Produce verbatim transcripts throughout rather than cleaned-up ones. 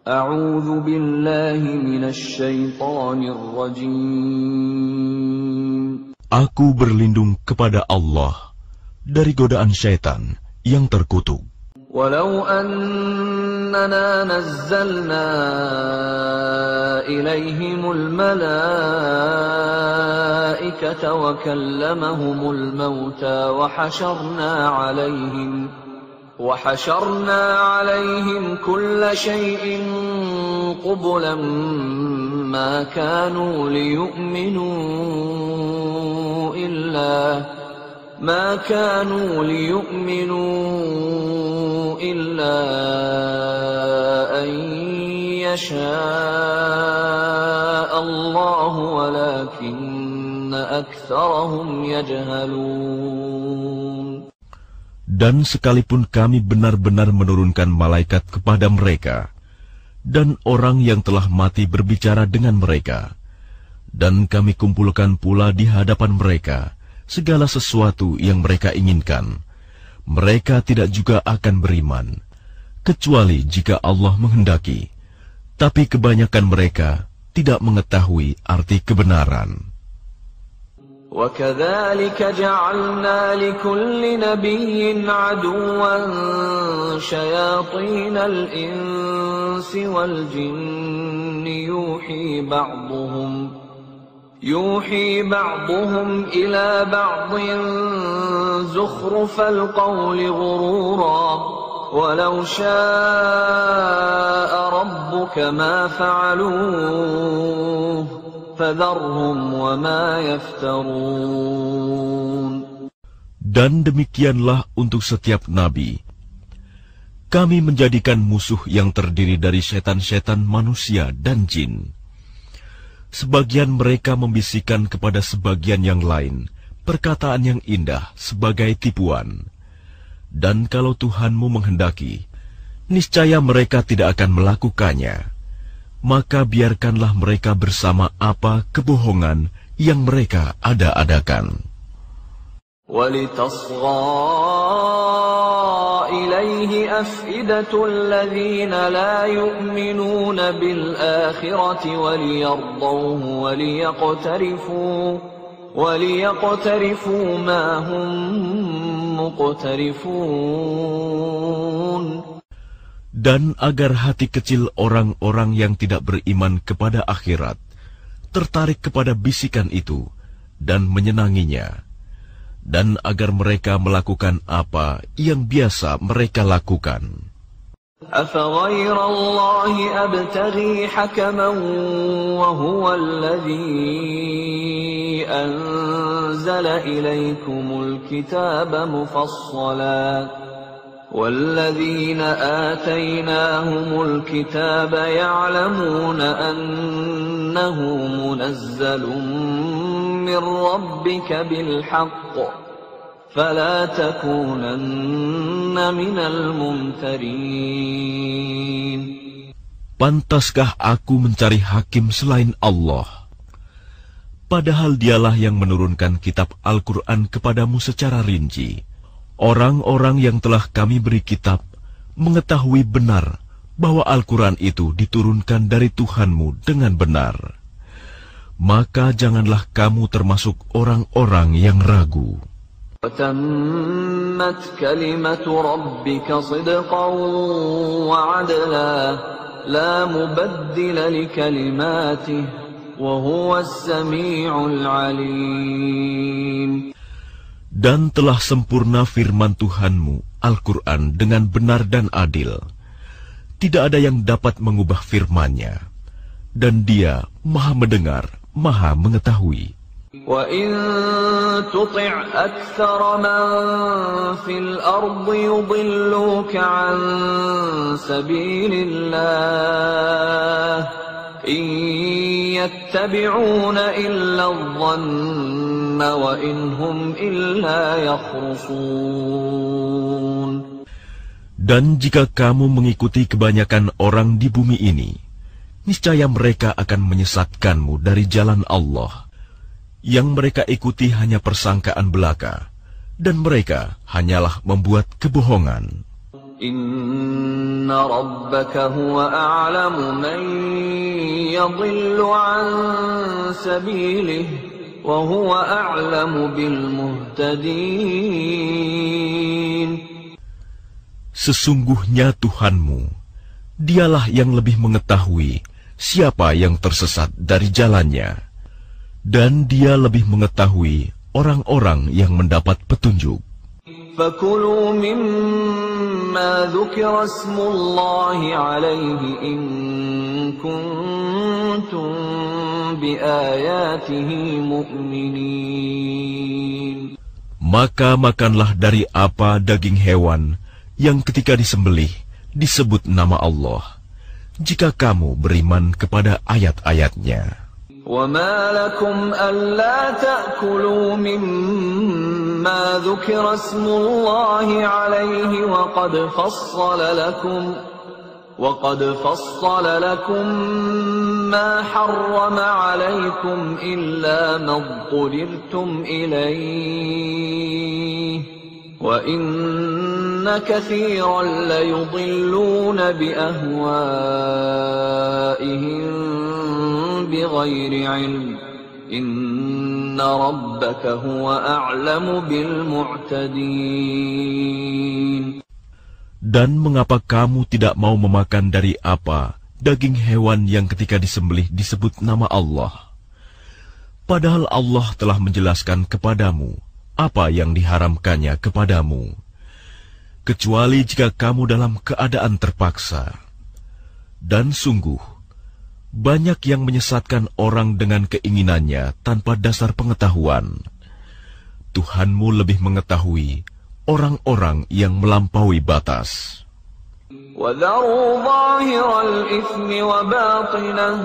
A'udzu billahi minasy syaithanir rajim. Aku berlindung kepada Allah dari godaan syaitan yang terkutuk. Walau annana nazzalna ilaihimul malaikata wa kallamahumul mauta wa hasyarna 'alaihim وحشرنا عليهم كل شيء قبلا ما كانوا ليؤمنوا إلا ما كانوا ليؤمنوا إلا أن يشاء الله ولكن أكثرهم يجهلون. Dan sekalipun kami benar-benar menurunkan malaikat kepada mereka, dan orang yang telah mati berbicara dengan mereka, dan kami kumpulkan pula di hadapan mereka segala sesuatu yang mereka inginkan, mereka tidak juga akan beriman, kecuali jika Allah menghendaki. Tapi kebanyakan mereka tidak mengetahui arti kebenaran. وَكَذَلِكَ جَعَلْنَا لِكُلِّ نَبِيٍّ عَدُوًّا شَيَاطِينَ الْإِنسِ وَالْجِنِّ يُوحِي بَعْضُهُمْ يُوحِي بَعْضُهُمْ إِلَى بَعْضٍ زُخْرُفَ الْقَوْلِ غُرُورًا وَلَوْ شَاءَ رَبُّكَ مَا فَعَلُوهُ Dan demikianlah untuk setiap nabi. Kami menjadikan musuh yang terdiri dari setan-setan manusia dan jin. Sebagian mereka membisikkan kepada sebagian yang lain perkataan yang indah sebagai tipuan. Dan kalau Tuhanmu menghendaki, niscaya mereka tidak akan melakukannya. Maka biarkanlah mereka bersama apa kebohongan yang mereka ada-adakan. وَلِتَصْغَى إِلَيْهِ أَفْئِدَةُ الَّذِينَ لَا يُؤْمِنُونَ بِالْآخِرَةِ وَلِيَرْضَوْهُ وَلِيَقْتَرِفُوا وَلِيَقْتَرِفُوا مَا هُمْ مُقْتَرِفُونَ. Dan agar hati kecil orang-orang yang tidak beriman kepada akhirat tertarik kepada bisikan itu dan menyenanginya, dan agar mereka melakukan apa yang biasa mereka lakukan. أَفَغَيْرَ اللَّهِ أَبْتَغِي حَكَمًا وَهُوَ الَّذِي أَنزَلَ إِلَيْكُمُ الْكِتَابَ مُفَصَّلًا وَالَّذِينَ آتَيْنَاهُمُ الْكِتَابَ يَعْلَمُونَ أَنَّهُ مُنَزَّلٌ مِّن رَّبِّكَ بِالْحَقِّ فَلَا تَكُونَنَّ مِنَ الْمُمْتَرِينَ. Pantaskah aku mencari hakim selain Allah? Padahal dialah yang menurunkan kitab Al-Quran kepadamu secara rinci. Orang-orang yang telah kami beri kitab mengetahui benar bahwa Al-Quran itu diturunkan dari Tuhanmu dengan benar. Maka janganlah kamu termasuk orang-orang yang ragu. وَتَمَّتْ كَلِمَةُ رَبِّكَ صِدْقًا وَعَدْلًا لَا مُبَدِّلَ لِكَلِمَاتِهِ وَهُوَ السَّمِيعُ الْعَلِيمُ. Dan telah sempurna firman Tuhanmu, Al-Quran, dengan benar dan adil. Tidak ada yang dapat mengubah firman-Nya. Dan Dia Maha mendengar, Maha mengetahui. وَإِن تُطِعْ أَكْثَرَ مَن فِي الْأَرْضِ يُضِلُّوكَ عَن سَبِيلِ اللَّهِ إِن يَتَّبِعُونَ إِلَّا الظَّنَّ وَإِنْ هُمْ إِلَّا يَخْرُصُونَ. Dan jika kamu mengikuti kebanyakan orang di bumi ini, niscaya mereka akan menyesatkanmu dari jalan Allah. Yang mereka ikuti hanya persangkaan belaka, dan mereka hanyalah membuat kebohongan. Inna rabbaka huwa a'lamu man yadhillu an sabilihi wa huwa a'lamu bil muhtadin. Sesungguhnya Tuhanmu, Dialah yang lebih mengetahui siapa yang tersesat dari jalannya, dan Dia lebih mengetahui orang-orang yang mendapat petunjuk. فَكُلُوا مِمَّا ذُكِرَ اسْمُ اللَّهِ عَلَيْهِ إِن كُنتُم بِآيَاتِهِ مُؤْمِنِينَ. Maka makanlah dari apa daging hewan yang ketika disembelih disebut nama Allah, jika kamu beriman kepada ayat-ayatnya. وَمَا لَكُمْ أَلَّا تَأْكُلُوا مِمَّا ذُكِرَ اسْمُ اللَّهِ عَلَيْهِ وَقَدْ فَصَّلَ لَكُمْ وَقَدْ فَصَّلَ لَكُمْ مَا حَرَّمَ عَلَيْكُمْ إِلَّا مَا اضْطُرِرْتُمْ إِلَيْهِ وَإِنَّ كَثِيرًا لَيُضِلُّونَ بِأَهْوَائِهِمْ بِغَيْرِ عِلْمٍ إِنَّ رَبَّكَ هُوَ أَعْلَمُ بِالْمُعْتَدِينَ. Dan mengapa kamu tidak mau memakan dari apa daging hewan yang ketika disembelih disebut nama Allah? Padahal Allah telah menjelaskan kepadamu apa yang diharamkannya kepadamu, kecuali jika kamu dalam keadaan terpaksa. Dan sungguh, banyak yang menyesatkan orang dengan keinginannya tanpa dasar pengetahuan. Tuhanmu lebih mengetahui orang-orang yang melampaui batas. وَذَرُوا ظَاهِرَ الْإِثْمِ وَبَاطِنَهُ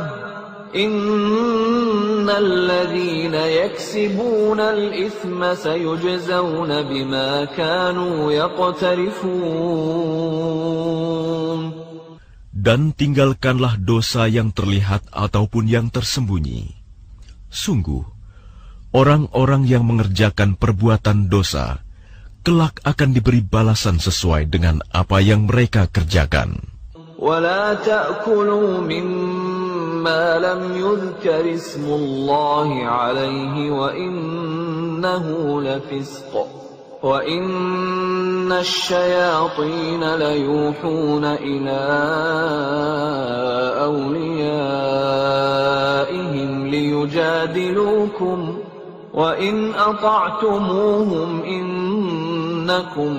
إِنَّ الَّذِينَ يَكْسِبُونَ الْإِثْمَ سَيُجْزَوْنَ بِمَا كَانُوا يَقْتَرِفُونَ. Dan tinggalkanlah dosa yang terlihat ataupun yang tersembunyi. Sungguh, orang-orang yang mengerjakan perbuatan dosa kelak akan diberi balasan sesuai dengan apa yang mereka kerjakan. وَلَا تَأْكُلُوا مِمَّا لَمْ يُذْكَرِ اسْمُ اللَّهِ عَلَيْهِ وَإِنَّهُ لَفِسْقٌ وَإِنَّ الشَّيَاطِينَ لَيُوحُونَ إِلَىٰ أَوْلِيَائِهِمْ لِيُجَادِلُوكُمْ وَإِنْ أَطَعْتُمُوهُمْ إِنَّكُمْ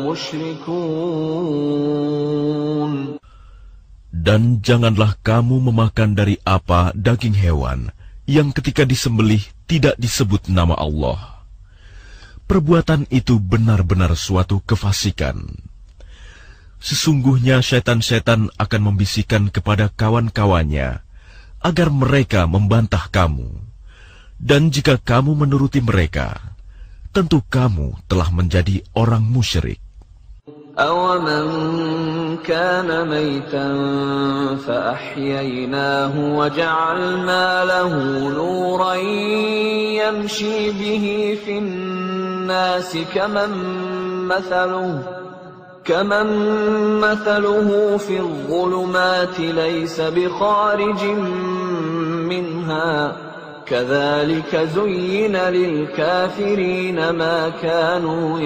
لَمُشْرِكُونَ. Dan janganlah kamu memakan dari apa daging hewan yang ketika disembelih tidak disebut nama Allah. Perbuatan itu benar-benar suatu kefasikan. Sesungguhnya syaitan-syaitan akan membisikkan kepada kawan-kawannya agar mereka membantah kamu. Dan jika kamu menuruti mereka, tentu kamu telah menjadi orang musyrik. أَوَمَنْ كَانَ مَيْتًا فَأَحْيَيْنَاهُ وَجَعَلْنَا لَهُ نُورًا يَمْشِي بِهِ فِي النَّاسِ كَمَنْ مَثَلُهُ كَمَنْ مَثَلُهُ فِي الظُّلُمَاتِ لَيْسَ بِخَارِجٍ مِنْهَا كَذَلِكَ زُيِّنَ لِلْكَافِرِينَ مَا كَانُوا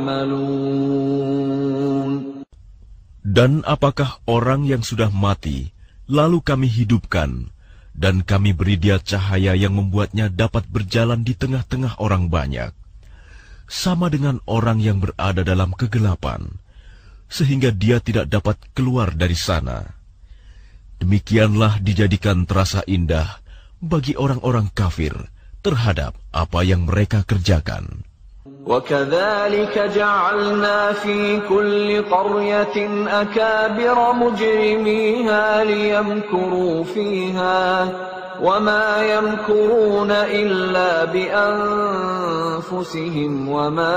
يَعْمَلُونَ. Dan apakah orang yang sudah mati, lalu kami hidupkan, dan kami beri dia cahaya yang membuatnya dapat berjalan di tengah-tengah orang banyak, sama dengan orang yang berada dalam kegelapan, sehingga dia tidak dapat keluar dari sana. Demikianlah dijadikan terasa indah bagi orang-orang kafir terhadap apa yang mereka kerjakan. وَكَذَلِكَ جَعَلْنَا فِي كُلِّ قَرْيَةٍ أَكَابِرَ مُجْرِمِيهَا لِيَمْكُرُوا فِيهَا وَمَا يَمْكُرُونَ إِلَّا بِأَنفُسِهِمْ وَمَا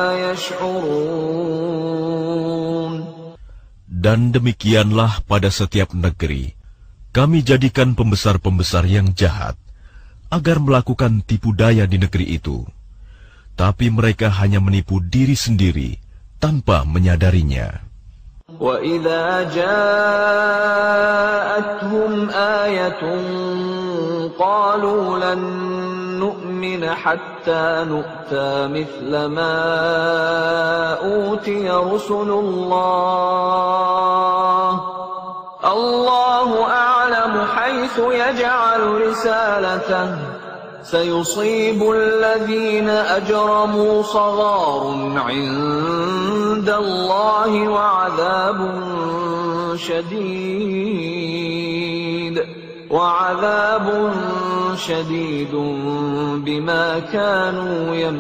يَشْعُرُونَ. Dan demikianlah pada setiap negeri kami jadikan pembesar-pembesar yang jahat agar melakukan tipu daya di negeri itu. Tapi mereka hanya menipu diri sendiri tanpa menyadarinya. وَإِذَا جَاءَتْهُمْ آيَةٌ قَالُوا لَن نُّؤْمِنَ حَتَّى نُؤْتَىٰ مِثْلَ مَا أُوتِيَ رُسُلُ اللَّهِ اللَّهُ أَعْلَمُ حَيْثُ يَجْعَلُ رِسَالَتَهُ سَيُصِيبُ الَّذِينَ أَجْرَمُوا صَغَارٌ عِندَ اللَّهِ وَعَذَابٌ شَدِيدٌ وَعَذَابٌ شَدِيدٌ بِمَا كَانُوا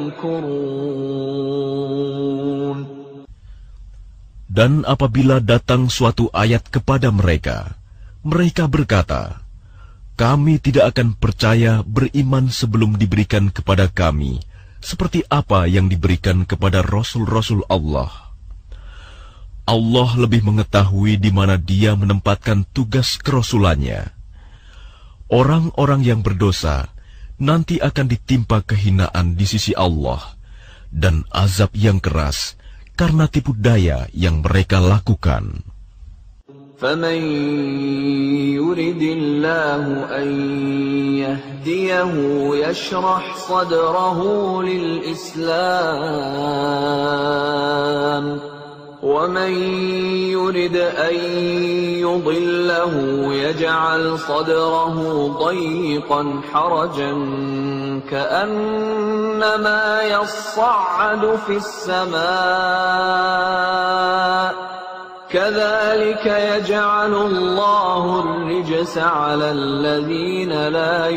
يَمْكُرُونَ. Dan apabila datang suatu ayat kepada mereka, mereka berkata, kami tidak akan percaya beriman sebelum diberikan kepada kami seperti apa yang diberikan kepada Rasul-Rasul Allah. Allah lebih mengetahui di mana Dia menempatkan tugas kerasulannya. Orang-orang yang berdosa nanti akan ditimpa kehinaan di sisi Allah dan azab yang keras karena tipu daya yang mereka lakukan. فَمَن يُرِدِ اللَّهُ أَن يَهْدِيَهُ يَشْرَحْ صَدْرَهُ لِلْإِسْلَامِ وَمَن يُرِدْ أَن يُضِلَّهُ يَجْعَلْ صَدْرَهُ ضَيِّقًا حَرَجًا كَأَنَّمَا يَصَّعَّدُ فِي السَّمَاءِ كَذَلِكَ يَجْعَلُ اللَّهُ الرِّجْسَ عَلَى الَّذِينَ لَا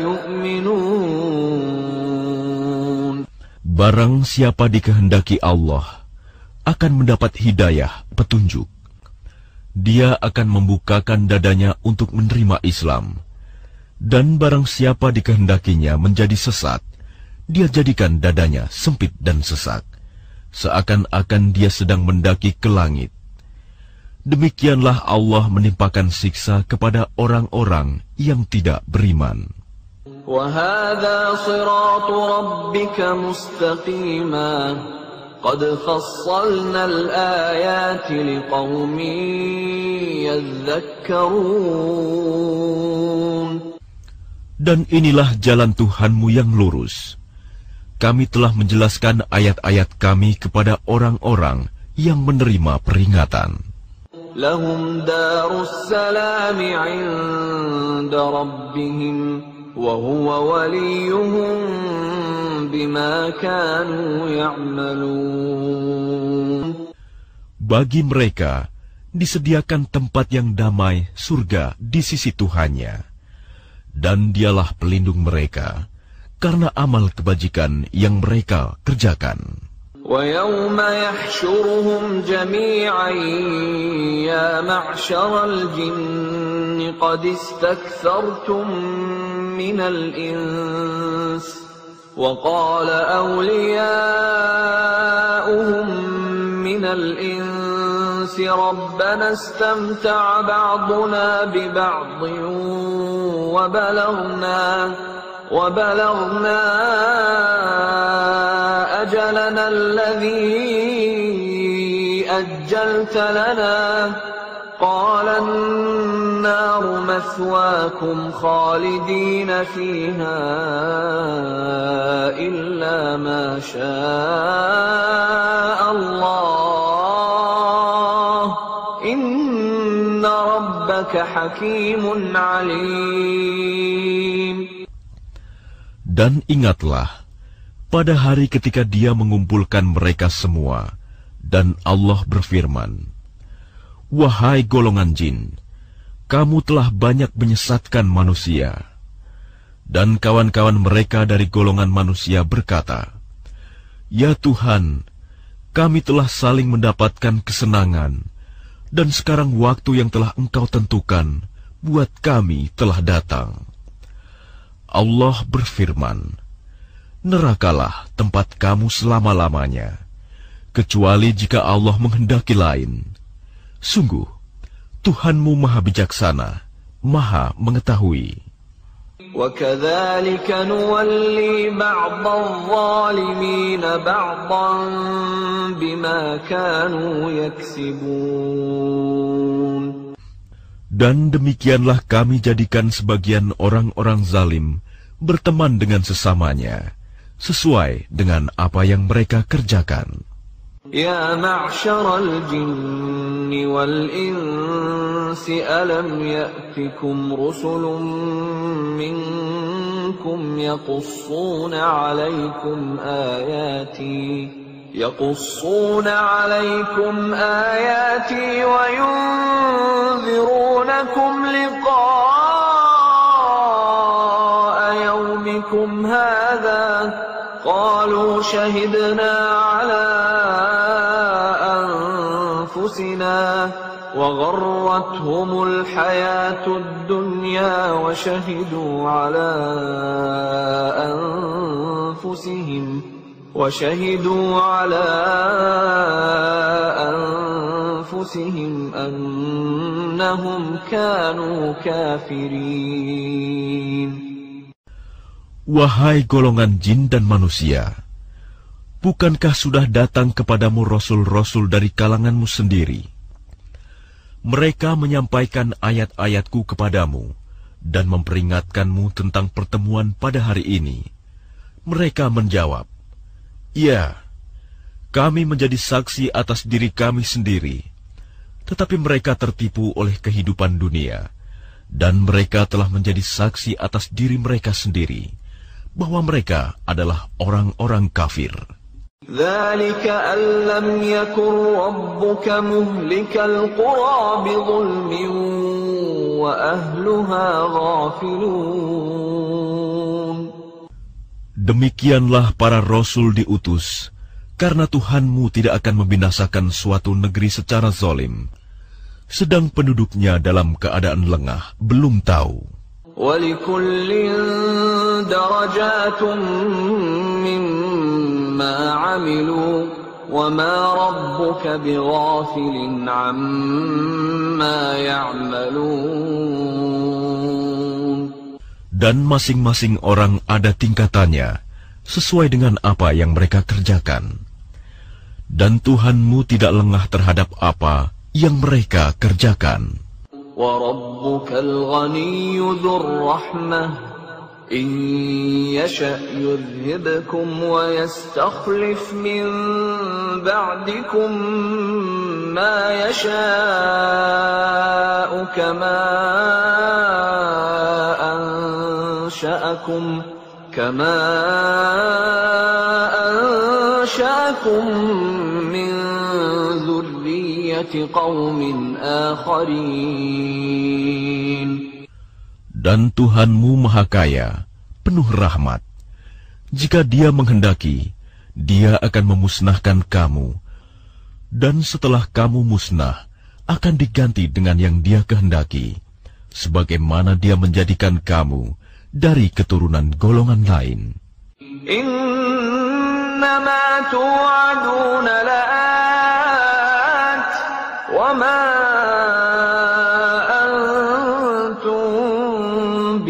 يُؤْمِنُونَ. Barang siapa dikehendaki Allah akan mendapat hidayah, petunjuk. Dia akan membukakan dadanya untuk menerima Islam. Dan barang siapa dikehendakinya menjadi sesat, dia jadikan dadanya sempit dan sesak, seakan-akan dia sedang mendaki ke langit. Demikianlah Allah menimpakan siksa kepada orang-orang yang tidak beriman. وَهَذَا صِرَاطُ رَبِّكَ مُسْتَقِيمًا قَدْ فَصَّلْنَا الْآيَاتِ لِقَوْمٍ يَذَّكَّرُونَ. Dan inilah jalan Tuhanmu yang lurus. Kami telah menjelaskan ayat-ayat kami kepada orang-orang yang menerima peringatan. لهم دار السلام عند ربهم وهو وليهم بما كانوا يعملون. Bagi mereka disediakan tempat yang damai, surga di sisi Tuhannya, dan Dialah pelindung mereka karena amal kebajikan yang mereka kerjakan. وَيَوْمَ يَحْشُرُهُمْ جَمِيعًا يَا مَعْشَرَ الْجِنِّ قَدِ اسْتَكْثَرْتُمْ مِنَ الْإِنسِ وَقَالَ أَوْلِيَاؤُهُمْ مِنَ الْإِنسِ رَبَّنَا اسْتَمْتَعَ بَعْضُنَا بِبَعْضٍ وَبَلَغْنَا وَبَلَغْنَا أَجَلَنَا الَّذِي أَجَّلْتَ لَنَا قَالَ النَّارُ مَثْوَاكُمْ خَالِدِينَ فِيهَا إِلَّا مَا شَاءَ اللَّهُ إِنَّ رَبَّكَ حَكِيمٌ عَلِيمٌ. Dan ingatlah, pada hari ketika Dia mengumpulkan mereka semua, dan Allah berfirman, wahai golongan jin, kamu telah banyak menyesatkan manusia. Dan kawan-kawan mereka dari golongan manusia berkata, ya Tuhan, kami telah saling mendapatkan kesenangan, dan sekarang waktu yang telah Engkau tentukan buat kami telah datang. Allah berfirman, nerakalah tempat kamu selama-lamanya, kecuali jika Allah menghendaki lain. Sungguh, Tuhanmu Maha Bijaksana, Maha Mengetahui. وَكَذَلِكَ نُوَلِّي بَعْضَ الظَّالِمِينَ بَعْضًا بِمَا كَانُوا يَكْسِبُونَ. Dan demikianlah kami jadikan sebagian orang-orang zalim berteman dengan sesamanya, sesuai dengan apa yang mereka kerjakan. يا معشر الجن والإنس ألم يأتكم رسل منكم يقصون عليكم آياتي يقصون عليكم آياتي وينذرونكم لقاء يومكم هذا قالوا شهدنا على وغرتهم الحياة الدنيا وشهدوا على أنفسهم وشهدوا على أنفسهم أنهم كانوا كافرين. Wahai golongan jin dan manusia, bukankah sudah datang kepadamu rasul-rasul dari kalanganmu sendiri? Mereka menyampaikan ayat-ayatku kepadamu dan memperingatkanmu tentang pertemuan pada hari ini. Mereka menjawab, "Ya, kami menjadi saksi atas diri kami sendiri." Tetapi mereka tertipu oleh kehidupan dunia, dan mereka telah menjadi saksi atas diri mereka sendiri, bahwa mereka adalah orang-orang kafir. ذلك أن لم يكن ربك مهلك القرى بظلم وأهلها غافلون. Demikianlah para rasul diutus, karena Tuhanmu tidak akan membinasakan suatu negeri secara zalim, sedang penduduknya dalam keadaan lengah, belum tahu. وَلِكُلٍّ دَرَجَاتٌ مِّمَّا عَمِلُوا وَمَا رَبُّكَ بِغَافِلٍ عَمَّا يَعْمَلُونَ. Dan masing-masing orang ada tingkatannya, sesuai dengan apa yang mereka kerjakan. Dan Tuhanmu tidak lengah terhadap apa yang mereka kerjakan. وَرَبُّكَ الْغَنِيُّ ذُو الرَّحْمَةِ إِن يَشَأْ يُذْهِبْكُمْ وَيَسْتَخْلِفْ مِن بَعْدِكُم مَّا يَشَاءُ كَمَا أَنشَأَكُم كَمَا أَنشَأَكُم مِّن ذُرِّيَّةِ قَوْمٍ آخَرِينَ. Dan Tuhanmu Maha Kaya, penuh rahmat. Jika Dia menghendaki, Dia akan memusnahkan kamu, dan setelah kamu musnah, akan diganti dengan yang Dia kehendaki, sebagaimana Dia menjadikan kamu dari keturunan golongan lain. Innama tu'aduna la'at wa ma antum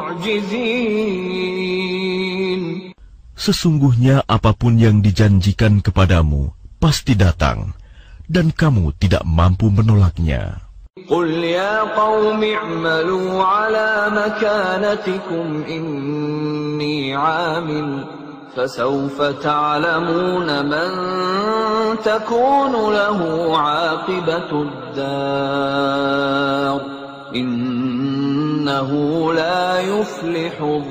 bimu'jizin. Sesungguhnya apapun yang dijanjikan kepadamu pasti datang, dan kamu tidak mampu menolaknya. Qul ya qaumi i'malu ala makanatikum inni 'amil fasawfa ta'lamuna man takunu lahu 'aqibatud dar innahu la yuflihudh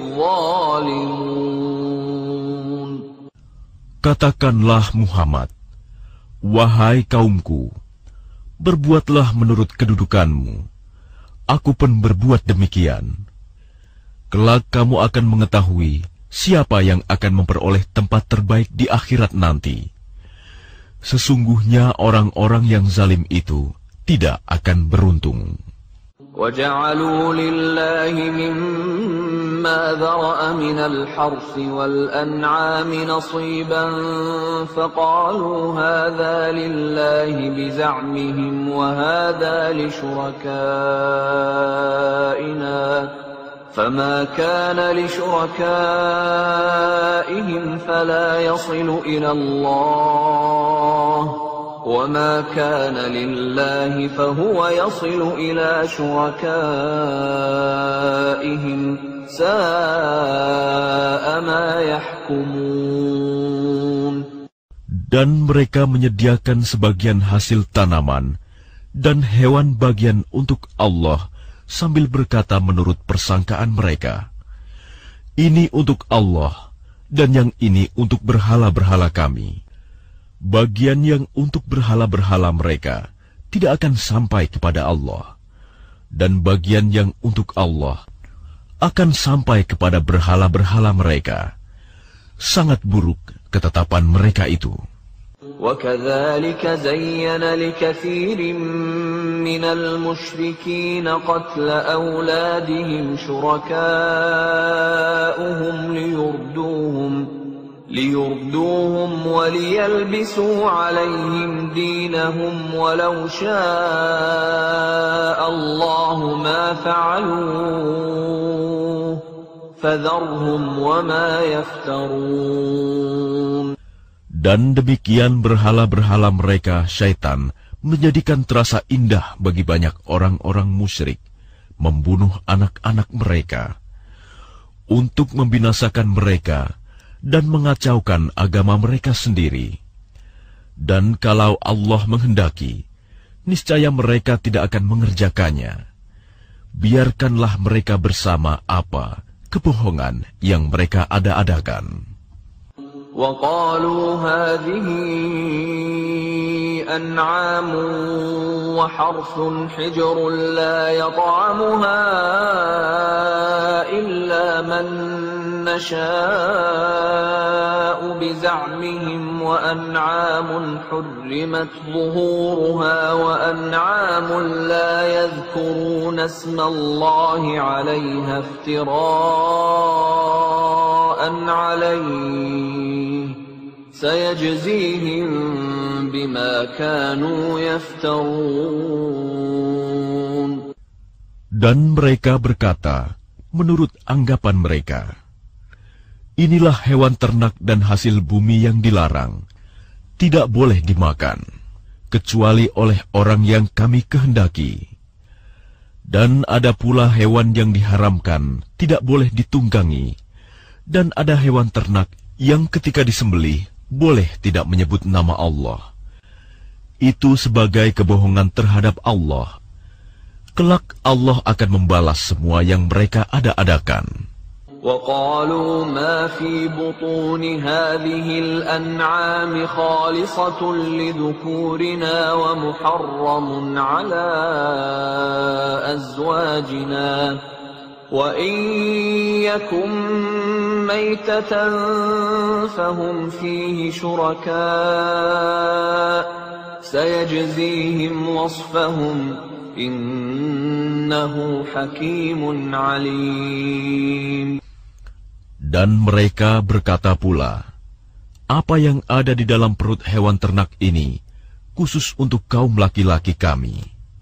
zalimun. Katakanlah Muhammad, wahai kaumku, berbuatlah menurut kedudukanmu. Aku pun berbuat demikian. Kelak kamu akan mengetahui siapa yang akan memperoleh tempat terbaik di akhirat nanti. Sesungguhnya orang-orang yang zalim itu tidak akan beruntung. وَجَعَلُوا لِلَّهِ مِمَّا ذَرَأَ مِنَ الْحَرْثِ وَالْأَنْعَامِ نَصِيبًا فَقَالُوا هَذَا لِلَّهِ بِزَعْمِهِمْ وَهَذَا لِشُرَكَائِنَا فما كان لشركائهم فلا يصل إلى الله وما كان لله فهو يصل إلى شركائهم ساء ما يحكمون. Dan mereka menyediakan sebagian hasil tanaman dan hewan bagian untuk Allah sambil berkata menurut persangkaan mereka, ini untuk Allah dan yang ini untuk berhala-berhala kami. Bagian yang untuk berhala-berhala mereka tidak akan sampai kepada Allah, dan bagian yang untuk Allah akan sampai kepada berhala-berhala mereka. Sangat buruk ketetapan mereka itu. وَكَذَلِكَ زَيَّنَ لِكَثِيرٍ مِّنَ الْمُشْرِكِينَ قَتْلَ أَوْلَادِهِمْ شُرَكَاؤُهُمْ لِيُرْدُوهُمْ لِيُرْدُوهُمْ وَلِيَلْبِسُوا عَلَيْهِمْ دِينَهُمْ وَلَوْ شَاءَ اللَّهُ مَا فَعَلُوهُ فَذَرْهُمْ وَمَا يَفْتَرُونَ. Dan demikian berhala-berhala mereka, syaitan, menjadikan terasa indah bagi banyak orang-orang musyrik, membunuh anak-anak mereka, untuk membinasakan mereka dan mengacaukan agama mereka sendiri. Dan kalau Allah menghendaki, niscaya mereka tidak akan mengerjakannya. Biarkanlah mereka bersama apa kebohongan yang mereka ada-adakan. وَقَالُوا هَذِهِ أَنْعَامٌ وَحَرْثٌ حِجْرٌ لَا يَطْعَمُهَا إِلَّا مَن نَّشَاءُ بِزَعْمِهِمْ وَأَنْعَامٌ حُرِّمَتْ ظُهُورُهَا وَأَنْعَامٌ لَّا يَذْكُرُونَ اسْمَ اللَّهِ عَلَيْهَا افْتِرَاءً عَلَيْهِ سَيَجْزِيهِم بِمَا كَانُوا يَفْتَرُونَ. Dan mereka berkata, menurut anggapan mereka, inilah hewan ternak dan hasil bumi yang dilarang, tidak boleh dimakan, kecuali oleh orang yang kami kehendaki. Dan ada pula hewan yang diharamkan, tidak boleh ditunggangi, dan ada hewan ternak yang ketika disembelih, boleh tidak menyebut nama Allah. Itu sebagai kebohongan terhadap Allah. Kelak Allah akan membalas semua yang mereka ada-adakan. وَقَالُوا مَا فِي بُطُونِ هَذِهِ الْأَنْعَامِ خَالِصَةٌ لِذُكُورِنَا وَمُحَرَّمٌ عَلَى أَزْوَاجِنَا وَإِنْ يَكُنْ مَيْتَةً فَهُمْ فِيهِ شُرَكَاءُ سَيَجْزِيهِمْ وَصْفَهُمْ إِنَّهُ حَكِيمٌ عَلِيمٌ. Dan mereka berkata pula, apa yang ada di dalam perut hewan ternak ini, khusus untuk kaum laki-laki kami.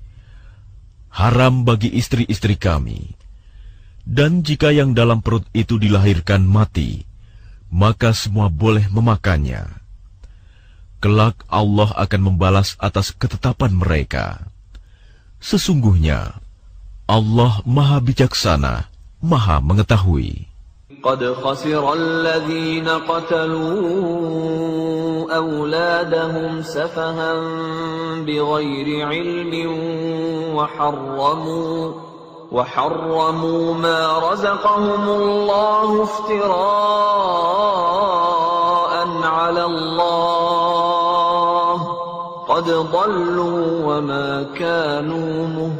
Haram bagi istri-istri kami. Dan jika yang dalam perut itu dilahirkan mati, maka semua boleh memakannya. Kelak Allah akan membalas atas ketetapan mereka. Sesungguhnya, Allah Maha Bijaksana, Maha Mengetahui. قد خسر الذين قتلوا أولادهم سفها بغير علم وحرموا وحرموا ما رزقهم الله افتراء على الله قد ضلوا وما كانوا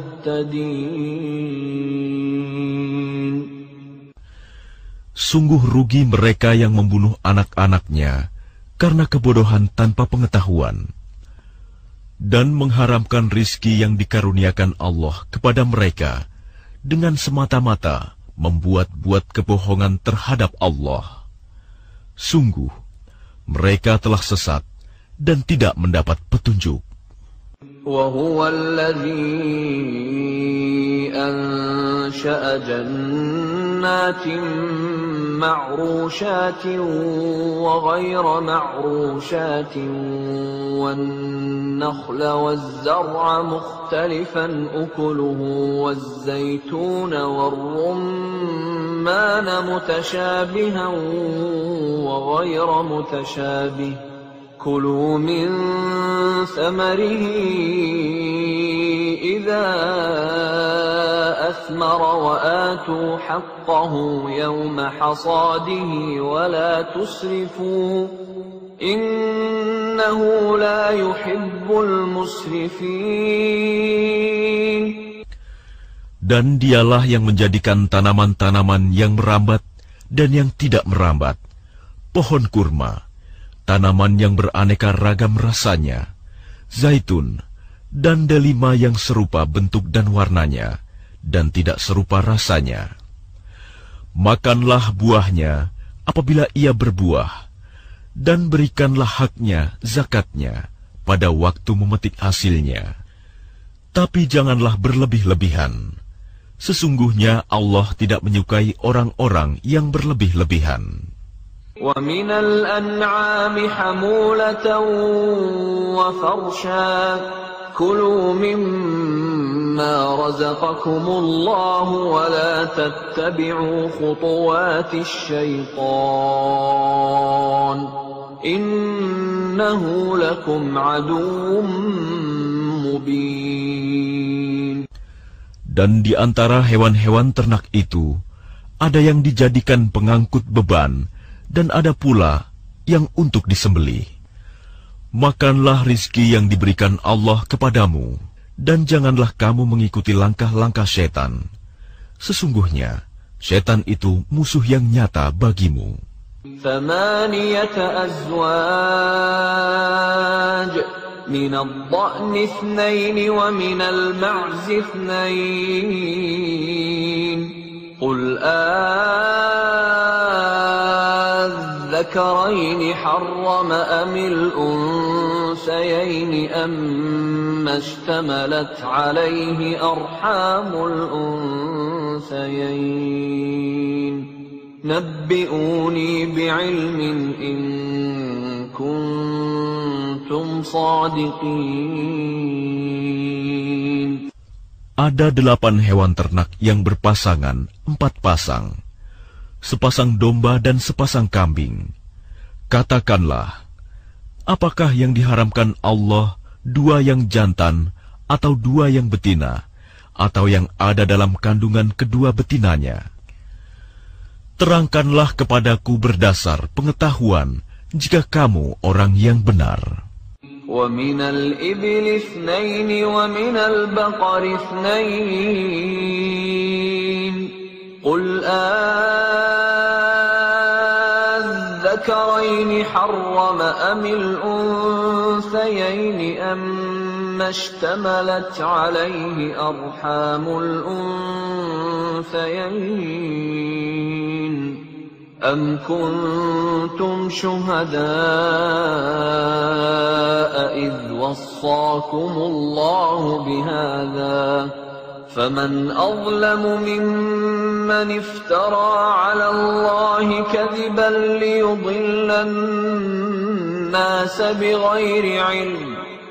مهتدين. Sungguh rugi mereka yang membunuh anak-anaknya karena kebodohan tanpa pengetahuan, dan mengharamkan rizki yang dikaruniakan Allah kepada mereka dengan semata-mata membuat-buat kebohongan terhadap Allah. Sungguh, mereka telah sesat dan tidak mendapat petunjuk. وهو الذي أنشأ جنات معروشات وغير معروشات والنخل والزرع مختلفا أكله والزيتون والرمان متشابها وغير متشابه كلوا من ثمره إذا أثمر وآتوا حقه يوم حصاده ولا تسرفوا إنه لا يحب المسرفين. Dan dialah yang menjadikan tanaman-tanaman yang merambat dan yang tidak merambat, pohon kurma, tanaman yang beraneka ragam rasanya, zaitun, dan delima yang serupa bentuk dan warnanya, dan tidak serupa rasanya. Makanlah buahnya apabila ia berbuah, dan berikanlah haknya, zakatnya, pada waktu memetik hasilnya. Tapi janganlah berlebih-lebihan. Sesungguhnya Allah tidak menyukai orang-orang yang berlebih-lebihan. وَمِنَ الْأَنْعَامِ حَمُولَةً وَفَرْشًا كُلُوا مِمَّا رَزَقَكُمُ اللَّهُ وَلَا تَتَّبِعُوا خُطُوَاتِ الشَّيْطَانِ إِنَّهُ لَكُمْ عَدُوٌّ مُبِينٌ. Dan di antara hewan-hewan ternak itu ada yang dijadikan pengangkut beban, dan ada pula yang untuk disembelih. Makanlah rizki yang diberikan Allah kepadamu, dan janganlah kamu mengikuti langkah-langkah setan. Sesungguhnya, setan itu musuh yang nyata bagimu. ثمانية أزواج من الضأن اثنين ومن المعز اثنين قل الذكرين حرم أم الأنثيين أما اشتملت عليه أرحام الأنثيين نبئوني بعلم إن كنتم صادقين. Ada delapan hewan ternak yang berpasangan, empat pasang, sepasang domba dan sepasang kambing. Katakanlah, apakah yang diharamkan Allah dua yang jantan atau dua yang betina, atau yang ada dalam kandungan kedua betinanya? Terangkanlah kepadaku berdasar pengetahuan jika kamu orang yang benar. وَمِنَ الْإِبِلِ اثْنَيْنِ وَمِنَ الْبَقَرِ اثْنَيْنِ قُلْ الذكرين حرم أم الأنثيين أما اشتملت عليه أرحام الأنثيين أم كنتم شهداء إذ وصاكم الله بهذا فمن أظلم ممن افترى على الله كذبا ليضل الناس بغير علم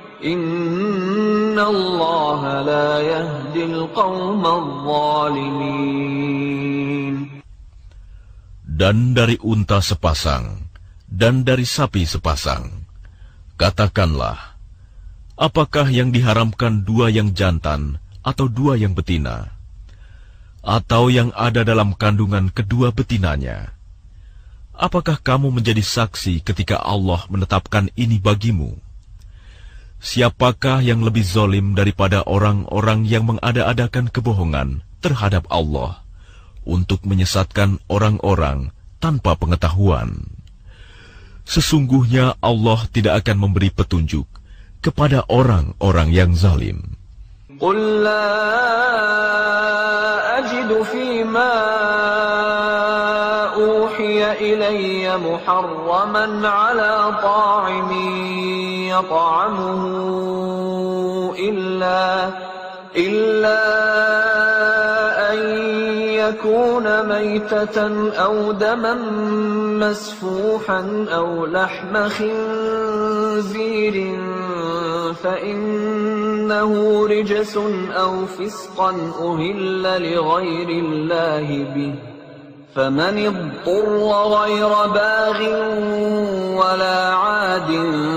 إن الله لا يهدي القوم الظالمين. Dan dari unta sepasang, dan dari sapi sepasang. Katakanlah, apakah yang diharamkan dua yang jantan atau dua yang betina, atau yang ada dalam kandungan kedua betinanya? Apakah kamu menjadi saksi ketika Allah menetapkan ini bagimu? Siapakah yang lebih zalim daripada orang-orang yang mengada-adakan kebohongan terhadap Allah untuk menyesatkan orang-orang tanpa pengetahuan? Sesungguhnya Allah tidak akan memberi petunjuk kepada orang-orang yang zalim. قل لا أجد فيما أوحي إلي محرما على طاعم يطعمه الله إلا أن يكون ميتة أو دما مسفوحا أو لحم خنزير فإنه رجس أو فسقا أهل لغير الله به فمن اضطر غير باغ ولا عاد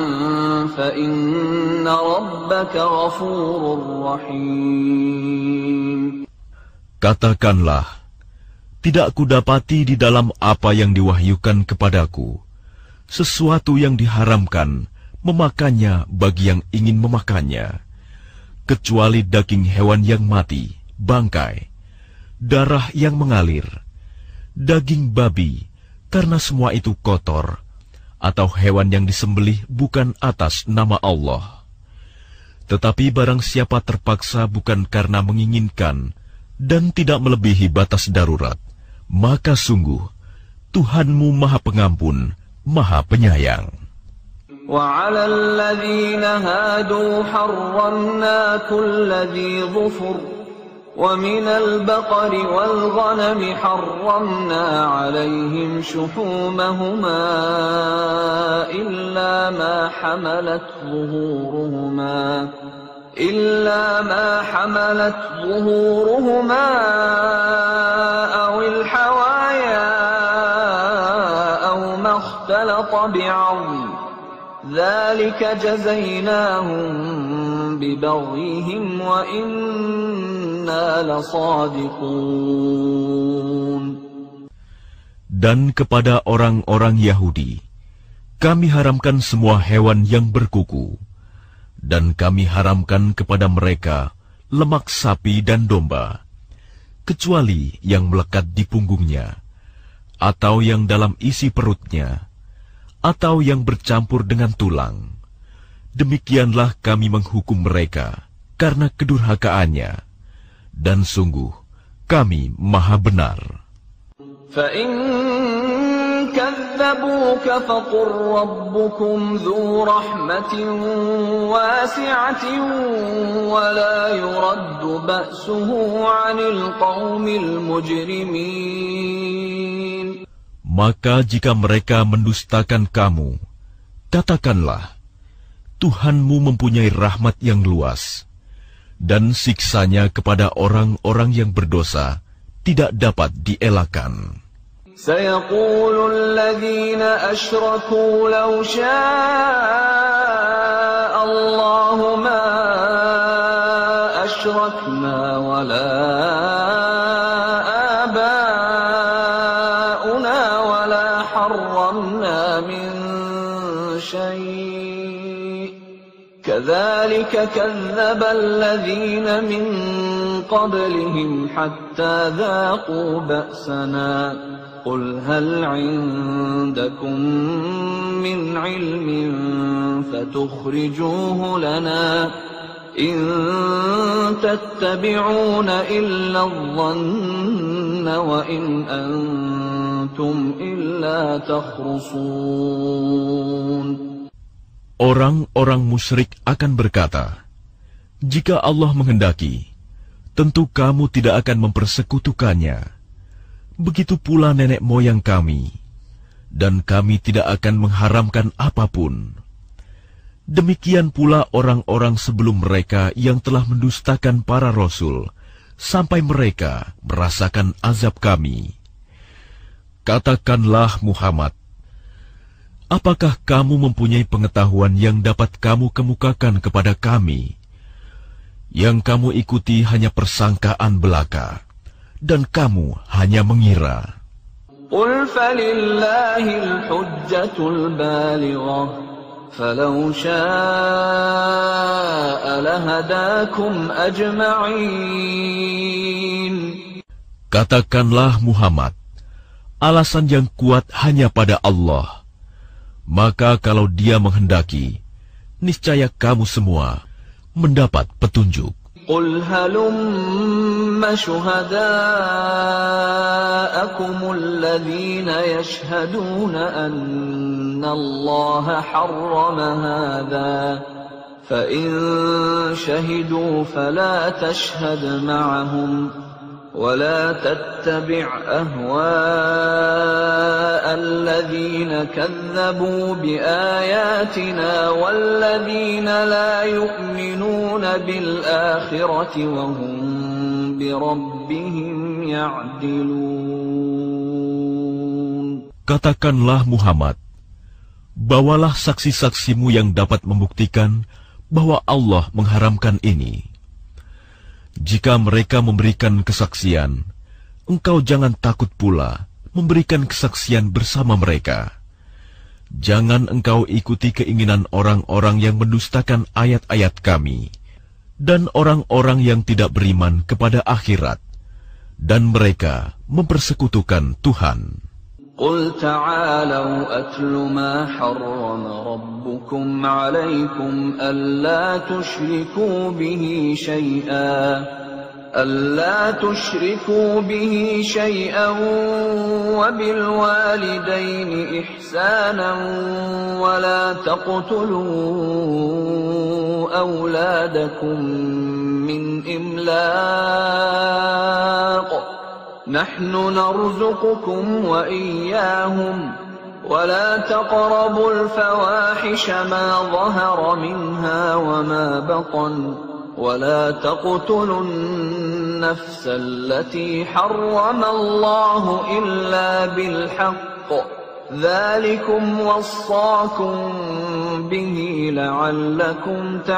فإن ربك غفور رحيم. Katakanlah, tidak kudapati di dalam apa yang diwahyukan kepadaku sesuatu yang diharamkan memakannya bagi yang ingin memakannya, kecuali daging hewan yang mati, bangkai, darah yang mengalir, daging babi, karena semua itu kotor, atau hewan yang disembelih bukan atas nama Allah. Tetapi barang siapa terpaksa bukan karena menginginkan dan tidak melebihi batas darurat, maka sungguh Tuhanmu Maha Pengampun, Maha Penyayang. وعلى الذين هادوا حرمنا كل ذي ظفر ومن البقر والغنم حرمنا عليهم شحومهما إلا ما حملت ظهورهما إلا ما حملت ظهورهما أو الحوايا أو ما اختلط بعظم ذلك جزيناهم ببغيهم وإنا لصادقون. Dan kepada orang-orang Yahudi, kami haramkan semua hewan yang berkuku, dan kami haramkan kepada mereka lemak sapi dan domba, kecuali yang melekat di punggungnya, atau yang dalam isi perutnya, atau yang bercampur dengan tulang. Demikianlah kami menghukum mereka karena kedurhakaannya, dan sungguh kami Maha Benar. فَإِن كَذَّبُوكَ فَقُل رَّبُّكُمْ ذُو رَحْمَةٍ وَاسِعَةٍ وَلَا يُرَدُّ بَأْسُهُ عَنِ الْقَوْمِ الْمُجْرِمِينَ. Maka jika mereka mendustakan kamu, katakanlah, Tuhanmu mempunyai rahmat yang luas, dan siksanya kepada orang-orang yang berdosa tidak dapat dielakkan. سيقول الذين أشركوا لو شاء الله ما أشركنا ولا آباؤنا ولا حرمنا من شيء كذلك كذب الذين من قبلهم حتى ذاقوا بأسنا قل هل عندكم من علم فتخرجوه لنا إن تتبعون إلا الظن وإن أنتم إلا تخرصون. Orang-orang musyrik akan berkata, jika Allah menghendaki, tentu kamu tidak akan mempersekutukannya. Begitu pula nenek moyang kami, dan kami tidak akan mengharamkan apapun. Demikian pula orang-orang sebelum mereka yang telah mendustakan para rasul, sampai mereka merasakan azab kami. Katakanlah Muhammad, apakah kamu mempunyai pengetahuan yang dapat kamu kemukakan kepada kami? Yang kamu ikuti hanya persangkaan belaka, dan kamu hanya mengira. قُلْ فَلِلَّهِ الْحُجَّةُ الْبَالِغَةُ فَلَوْ شَاءَ لَهَدَاكُمْ أَجْمَعِينَ. Katakanlah Muhammad, alasan yang kuat hanya pada Allah. Maka kalau Dia menghendaki, niscaya kamu semua mendapat petunjuk. قُلْ هَلُمَّ شُهَدَاءَكُمُ الَّذِينَ يَشْهَدُونَ أَنَّ اللَّهَ حَرَّمَ هَذَا فإن شهدوا فلا تشهد معهم ولا تتبع أهواء الذين كذبوا بآياتنا والذين لا يؤمنون بالآخرة وهم بربهم يعدلون. Katakanlah Muhammad, bawalah saksi-saksimu yang dapat membuktikan bahwa Allah mengharamkan ini. Jika mereka memberikan kesaksian, engkau jangan takut pula memberikan kesaksian bersama mereka. Jangan engkau ikuti keinginan orang-orang yang mendustakan ayat-ayat Kami, dan orang-orang yang tidak beriman kepada akhirat, dan mereka mempersekutukan Tuhan. قل تعالوا أتل ما حرم ربكم عليكم ألا تشركوا به شيئا ألا تشركوا به شيئا وبالوالدين إحسانا ولا تقتلوا أولادكم من إملاق نحن نرزقكم وإياهم ولا تقربوا الفواحش ما ظهر منها وما بطن ولا تقتلوا النفس التي حرم الله إلا بالحق ذلكم وصاكم به لعلكم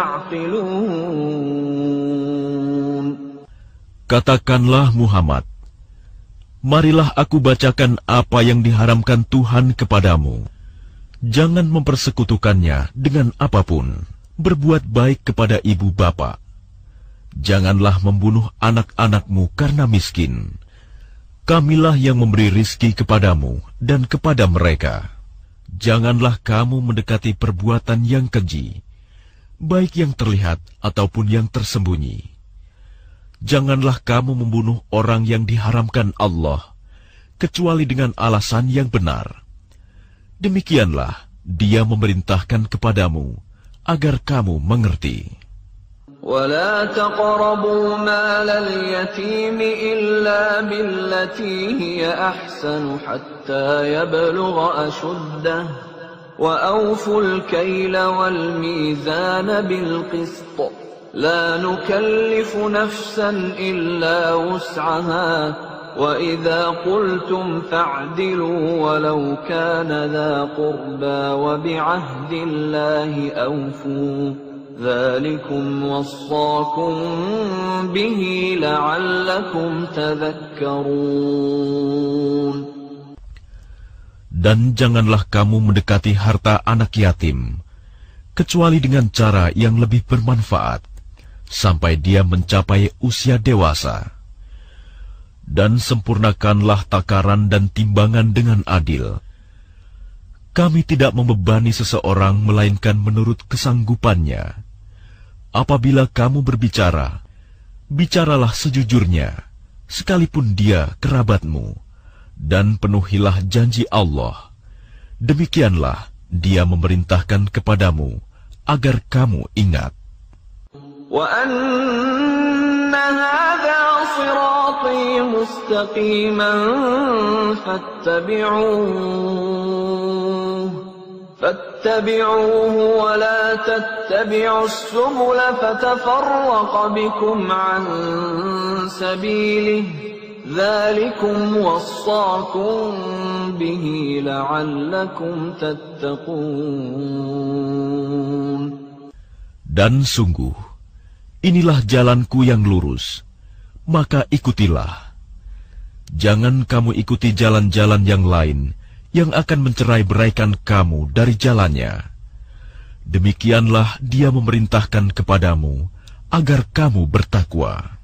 تعقلون. Katakanlah Muhammad, marilah aku bacakan apa yang diharamkan Tuhan kepadamu. Jangan mempersekutukannya dengan apapun. Berbuat baik kepada ibu bapa. Janganlah membunuh anak-anakmu karena miskin. Kamilah yang memberi rizki kepadamu dan kepada mereka. Janganlah kamu mendekati perbuatan yang keji, baik yang terlihat ataupun yang tersembunyi. Janganlah kamu membunuh orang yang diharamkan Allah, kecuali dengan alasan yang benar. Demikianlah Dia memerintahkan kepadamu, agar kamu mengerti. ولا تقربوا مال اليتيم إلا بالتي هي أحسن حتى يبلغ أشده وأوفوا الكيل والميزان بالقسط لا نكلف نفسا إلا وسعها وإذا قلتم فاعدلوا ولو كان ذا قربى وبعهد الله أوفوا ذلكم وصاكم به لعلكم تذكرون. Dan janganlah kamu mendekati harta anak yatim, kecuali dengan cara yang lebih bermanfaat, sampai dia mencapai usia dewasa. Dan sempurnakanlah takaran dan timbangan dengan adil. Kami tidak membebani seseorang melainkan menurut kesanggupannya. Apabila kamu berbicara, bicaralah sejujurnya, sekalipun dia kerabatmu, dan penuhilah janji Allah. Demikianlah Dia memerintahkan kepadamu, agar kamu ingat. وَأَنَّ هَذَا صِرَاطِي مُسْتَقِيمًا فَاتَّبِعُوهُ فَاتَّبِعُوهُ وَلَا تَتَّبِعُوا السُّبُلَ فَتَفَرَّقَ بِكُمْ عَنْ سَبِيلِهِ ذَلِكُمْ وَصَّاكُمْ بِهِ لَعَلَّكُمْ تَتَّقُونَ. Dan sungguh, inilah jalanku yang lurus, maka ikutilah. Jangan kamu ikuti jalan-jalan yang lain, yang akan mencerai-beraikan kamu dari jalannya. Demikianlah Dia memerintahkan kepadamu, agar kamu bertakwa.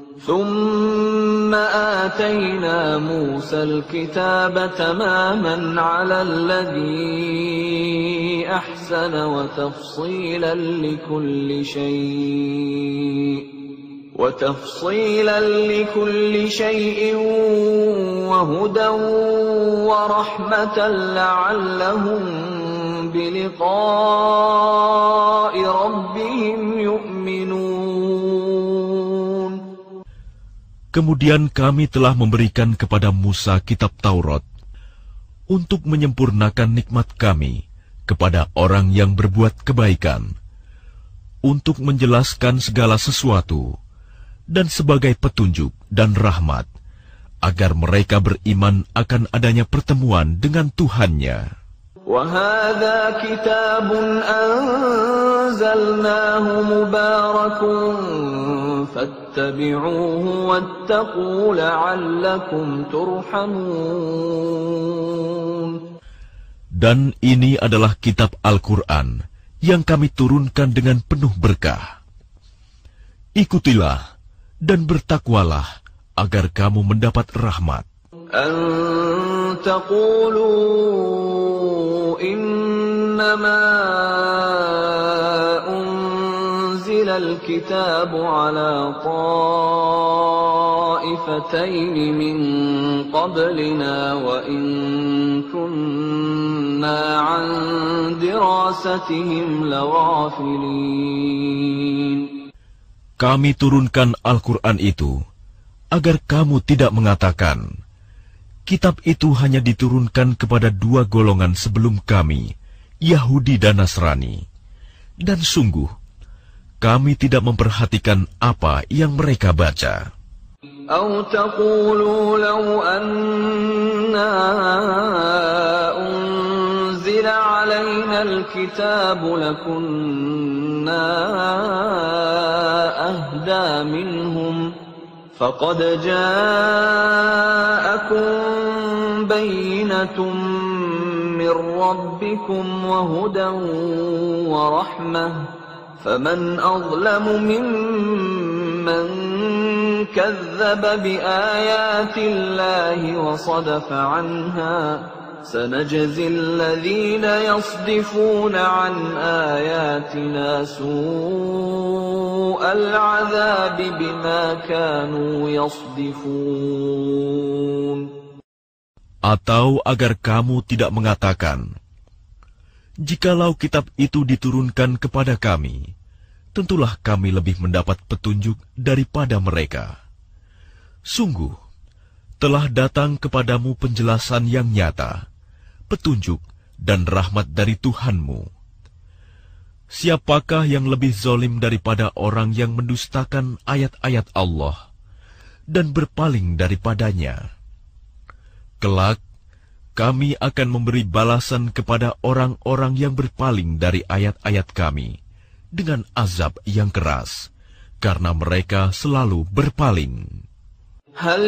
ثم آتينا موسى الكتاب تماما على الذي أحسن وتفصيلا لكل شيء وتفصيلا لكل شيء وهدى ورحمة لعلهم بلقاء ربهم يؤمنون. Kemudian kami telah memberikan kepada Musa kitab Taurat untuk menyempurnakan nikmat kami kepada orang yang berbuat kebaikan, untuk menjelaskan segala sesuatu, dan sebagai petunjuk dan rahmat, agar mereka beriman akan adanya pertemuan dengan Tuhannya. وَهَذَا كِتَابٌ أَنزَلْنَاهُ مُبَارَكٌ فَاتَّبِعُوهُ وَاتَّقُوا لَعَلَّكُمْ تُرْحَمُونَ. Dan ini adalah kitab Al-Quran yang kami turunkan dengan penuh berkah. Ikutilah dan bertakwalah agar kamu mendapat rahmat. أَن تَقُولُوا إِنَّمَا أُنزِلَ الْكِتَابُ عَلَى طَائِفَتَيْنِ مِنْ قَبْلِنَا وَإِنْ كُنَّا عَنْ دِرَاسَتِهِمْ لَغَافِلِينَ. Kami turunkan Al-Quran itu agar kamu tidak mengatakan, kitab itu hanya diturunkan kepada dua golongan sebelum kami, Yahudi dan Nasrani. Dan sungguh, kami tidak memperhatikan apa yang mereka baca. أَوْ تَقُولُوا لَوْ أَنَّا أُنزِلَ عَلَيْنَا الْكِتَابُ لَكُنَّا أَهْدَى مِنْهُمْ فَقَدْ جَاءَكُمْ بَيِّنَةٌ مِّن رَّبِّكُمْ وَهُدًى وَرَحْمَةٌ فَمَنْ أَظْلَمُ مِمَّنْ كَذَّبَ بِآيَاتِ اللَّهِ وَصَدَفَ عَنْهَا سَنَجْزِي الَّذِينَ يَصْدِفُونَ عَنْ آيَاتِنَا سُوءَ الْعَذَابِ بِمَا كَانُوا يَصْدِفُونَ. Atau agar kamu tidak mengatakan, jikalau kitab itu diturunkan kepada kami, tentulah kami lebih mendapat petunjuk daripada mereka. Sungguh, telah datang kepadamu penjelasan yang nyata, petunjuk dan rahmat dari Tuhanmu. Siapakah yang lebih zalim daripada orang yang mendustakan ayat-ayat Allah dan berpaling daripadanya? Kelak, kami akan memberi balasan kepada orang-orang yang berpaling dari ayat-ayat kami dengan azab yang keras, karena mereka selalu berpaling. هل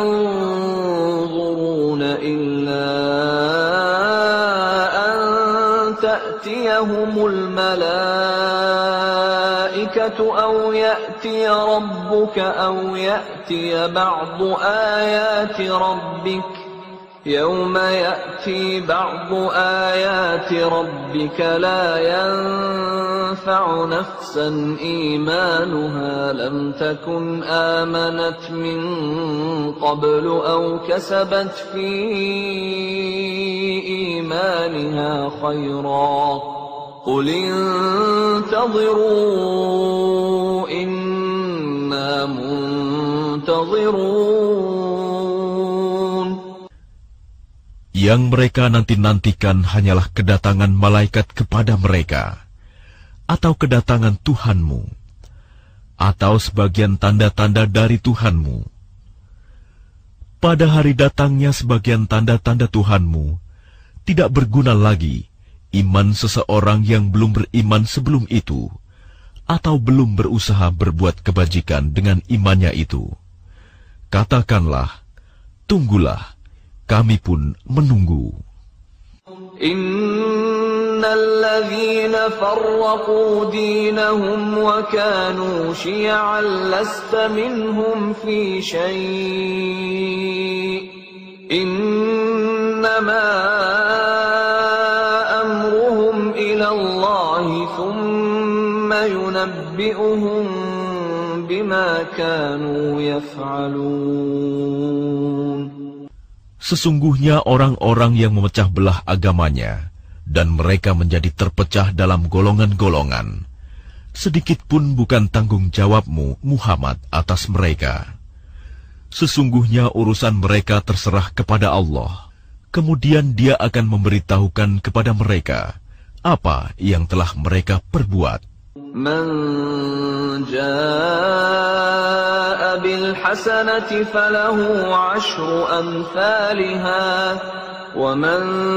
ينظرون إلا أن تأتيهم الملائكة أو يأتي ربك أو يأتي بعض آيات ربك يوم يأتي بعض آيات ربك لا ينفع نفسا إيمانها لم تكن آمنت من قبل أو كسبت في إيمانها خيرا قل انتظروا إنا منتظرون. Yang mereka nanti-nantikan hanyalah kedatangan malaikat kepada mereka, atau kedatangan Tuhanmu, atau sebagian tanda-tanda dari Tuhanmu. Pada hari datangnya sebagian tanda-tanda Tuhanmu, tidak berguna lagi iman seseorang yang belum beriman sebelum itu, atau belum berusaha berbuat kebajikan dengan imannya itu. Katakanlah, tunggulah, kami pun menunggu. Innalladzina farraqu dinahum wa kanu syi'an lasta minhum fi syai' innama amruhum ila Allah thumma yunabbi'uhum bima kanu yaf'alun. Sesungguhnya orang-orang yang memecah belah agamanya dan mereka menjadi terpecah dalam golongan-golongan. Sedikit pun bukan tanggung jawabmu, Muhammad, atas mereka. Sesungguhnya urusan mereka terserah kepada Allah. Kemudian Dia akan memberitahukan kepada mereka apa yang telah mereka perbuat. Man jaa'a bil hasanati falahu ashru amthaliha wa man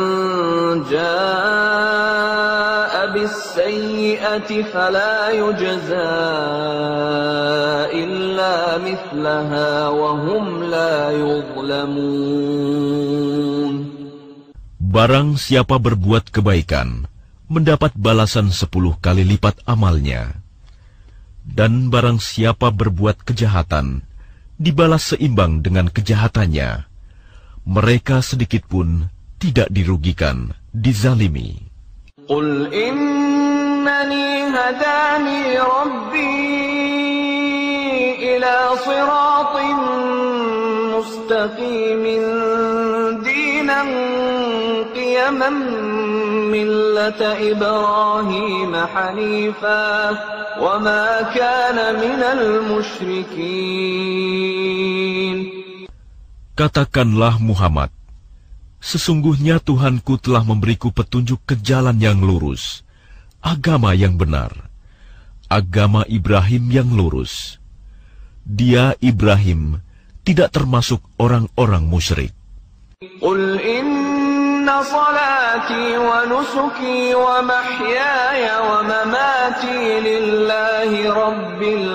jaa'a bis sayyi'ati fala yujzaa illa mithlaha wa hum la yuzlamun. Barang siapa berbuat kebaikan, mendapat balasan sepuluh kali lipat amalnya. Dan barang siapa berbuat kejahatan, dibalas seimbang dengan kejahatannya. Mereka sedikit pun tidak dirugikan, dizalimi. Qul innani hadani rabbi ila siratin mustaqimin dinan qiyaman millata Ibrahim hanifan wa ma kana minal musyrikin. Katakanlah Muhammad, sesungguhnya Tuhanku telah memberiku petunjuk ke jalan yang lurus, agama yang benar, agama Ibrahim yang lurus. Dia, Ibrahim, tidak termasuk orang-orang musyrik. Qul inna salati wa nusuki wa mahyaya wa mamati lillahi rabbil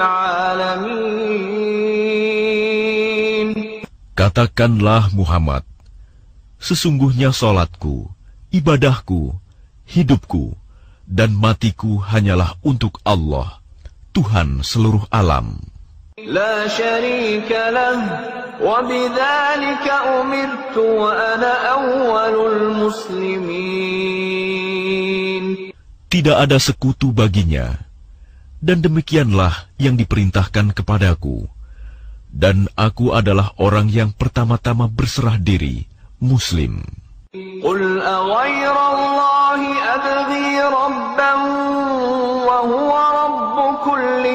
alamin. Katakanlah Muhammad, sesungguhnya salatku, ibadahku, hidupku, dan matiku hanyalah untuk Allah, Tuhan seluruh alam. La syarika lah, wa bidzalika umirtu wa ana awwalul muslimin. Tidak ada sekutu baginya, dan demikianlah yang diperintahkan kepadaku. Dan aku adalah orang yang pertama-tama berserah diri, Muslim. Qul aghayrallahi abghi rabban wa huwa rabbu kulli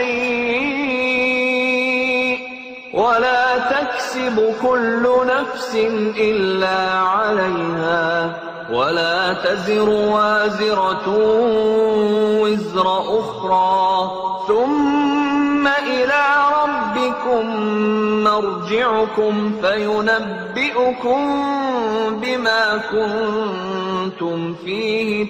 syai' wa la taksibu kullu nafsin illa 'alayha wa la taziru waziratun wizra ukhra thumma ila rabbikum marji'ukum fayunabbi'ukum bima kuntum fihi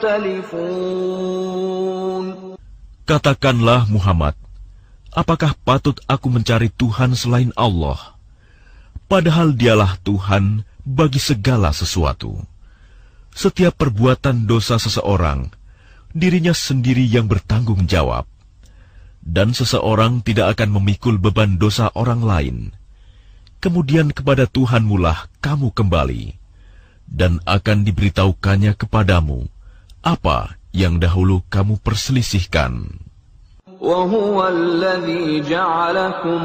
takhtalifun. Katakanlah Muhammad, apakah patut aku mencari Tuhan selain Allah? Padahal Dialah Tuhan bagi segala sesuatu. Setiap perbuatan dosa seseorang, dirinya sendiri yang bertanggung jawab. Dan seseorang tidak akan memikul beban dosa orang lain. Kemudian kepada Tuhanmu lah kamu kembali, dan akan diberitahukannya kepadamu apa yang dahulu kamu perselisihkan. وَهُوَ الَّذِي جَعَلَكُمْ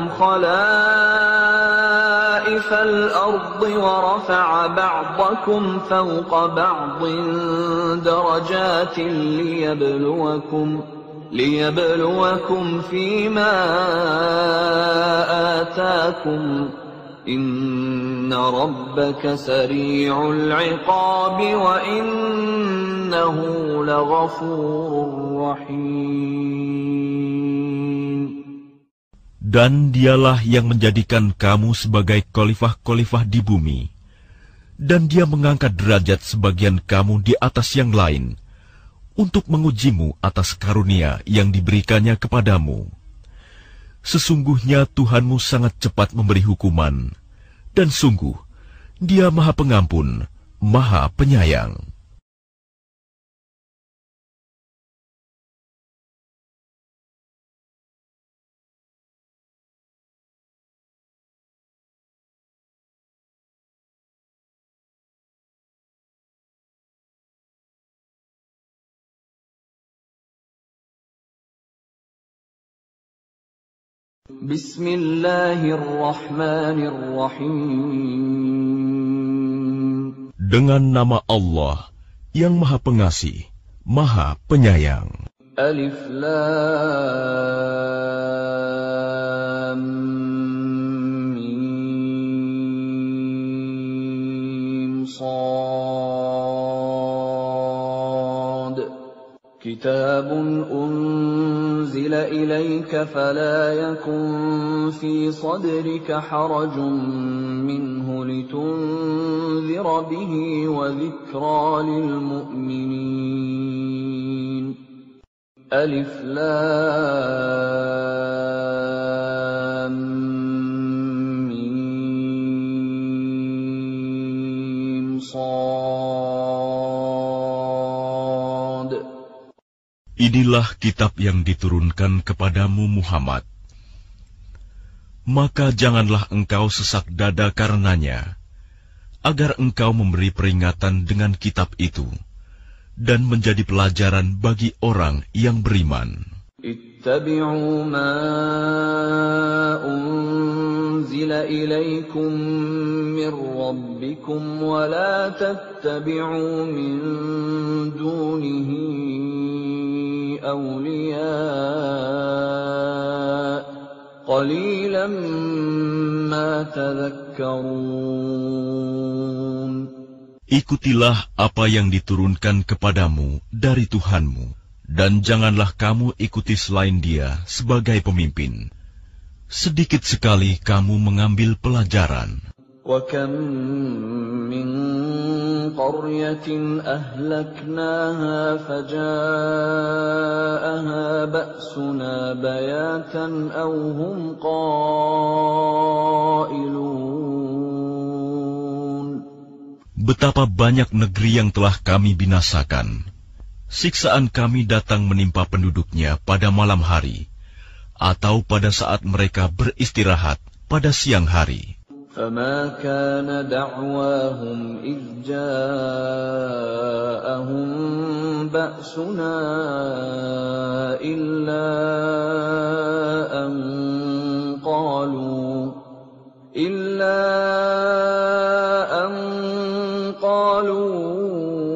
خَلَائِفَ الْأَرْضِ وَرَفَعَ بَعْضَكُمْ فَوْقَ بَعْضٍ دَرَجَاتٍ لِيَبْلُوَكُمْ لِيَبْلُوَكُمْ فِيمَا آتَاكُمْ إِنَّ رَبَّكَ سَرِيعُ الْعِقَابِ وَإِنَّهُ لَغَفُورٌ رَّحِيمٌ. Dan Dialah yang menjadikan kamu sebagai khalifah-khalifah di bumi, dan Dia mengangkat derajat sebagian kamu di atas yang lain, untuk mengujimu atas karunia yang diberikannya kepadamu. Sesungguhnya Tuhanmu sangat cepat memberi hukuman, dan sungguh Dia Maha Pengampun, Maha Penyayang. Bismillahirrahmanirrahim. Dengan nama Allah yang Maha Pengasih, Maha Penyayang. Alif Lam Mim Shad. Kitabun unzila ilayka fala yakun fi sadrika harajun minhu litunzira bihi wa dhikra lil mu'minin. Alif Lam Mim Shad. Inilah kitab yang diturunkan kepadamu Muhammad. Maka janganlah engkau sesak dada karenanya, agar engkau memberi peringatan dengan kitab itu, dan menjadi pelajaran bagi orang yang beriman. Ittabi'u ma unzila ilaykum min rabbikum wa la tattabi'u min dunihi awliya qalilan ma tadhakkarun. Ikutilah apa yang diturunkan kepadamu dari Tuhanmu, dan janganlah kamu ikuti selain Dia sebagai pemimpin. Sedikit sekali kamu mengambil pelajaran. وَكَمْ مِنْ قَرْيَةٍ أَهْلَكْنَاهَا فَجَاءَهَا بَأْسُنَا بَيَاتًا أَوْ هُمْ قَائِلُونَ. Betapa banyak negeri yang telah kami binasakan. Siksaan kami datang menimpa penduduknya pada malam hari, atau pada saat mereka beristirahat pada siang hari. فَمَا كَانَ دَعْوَاهُمْ إِذْ جَاءَهُمْ بَأْسُنَا إِلَّا أَنْ قَالُوا إِلَّا أَنْ قَالُوا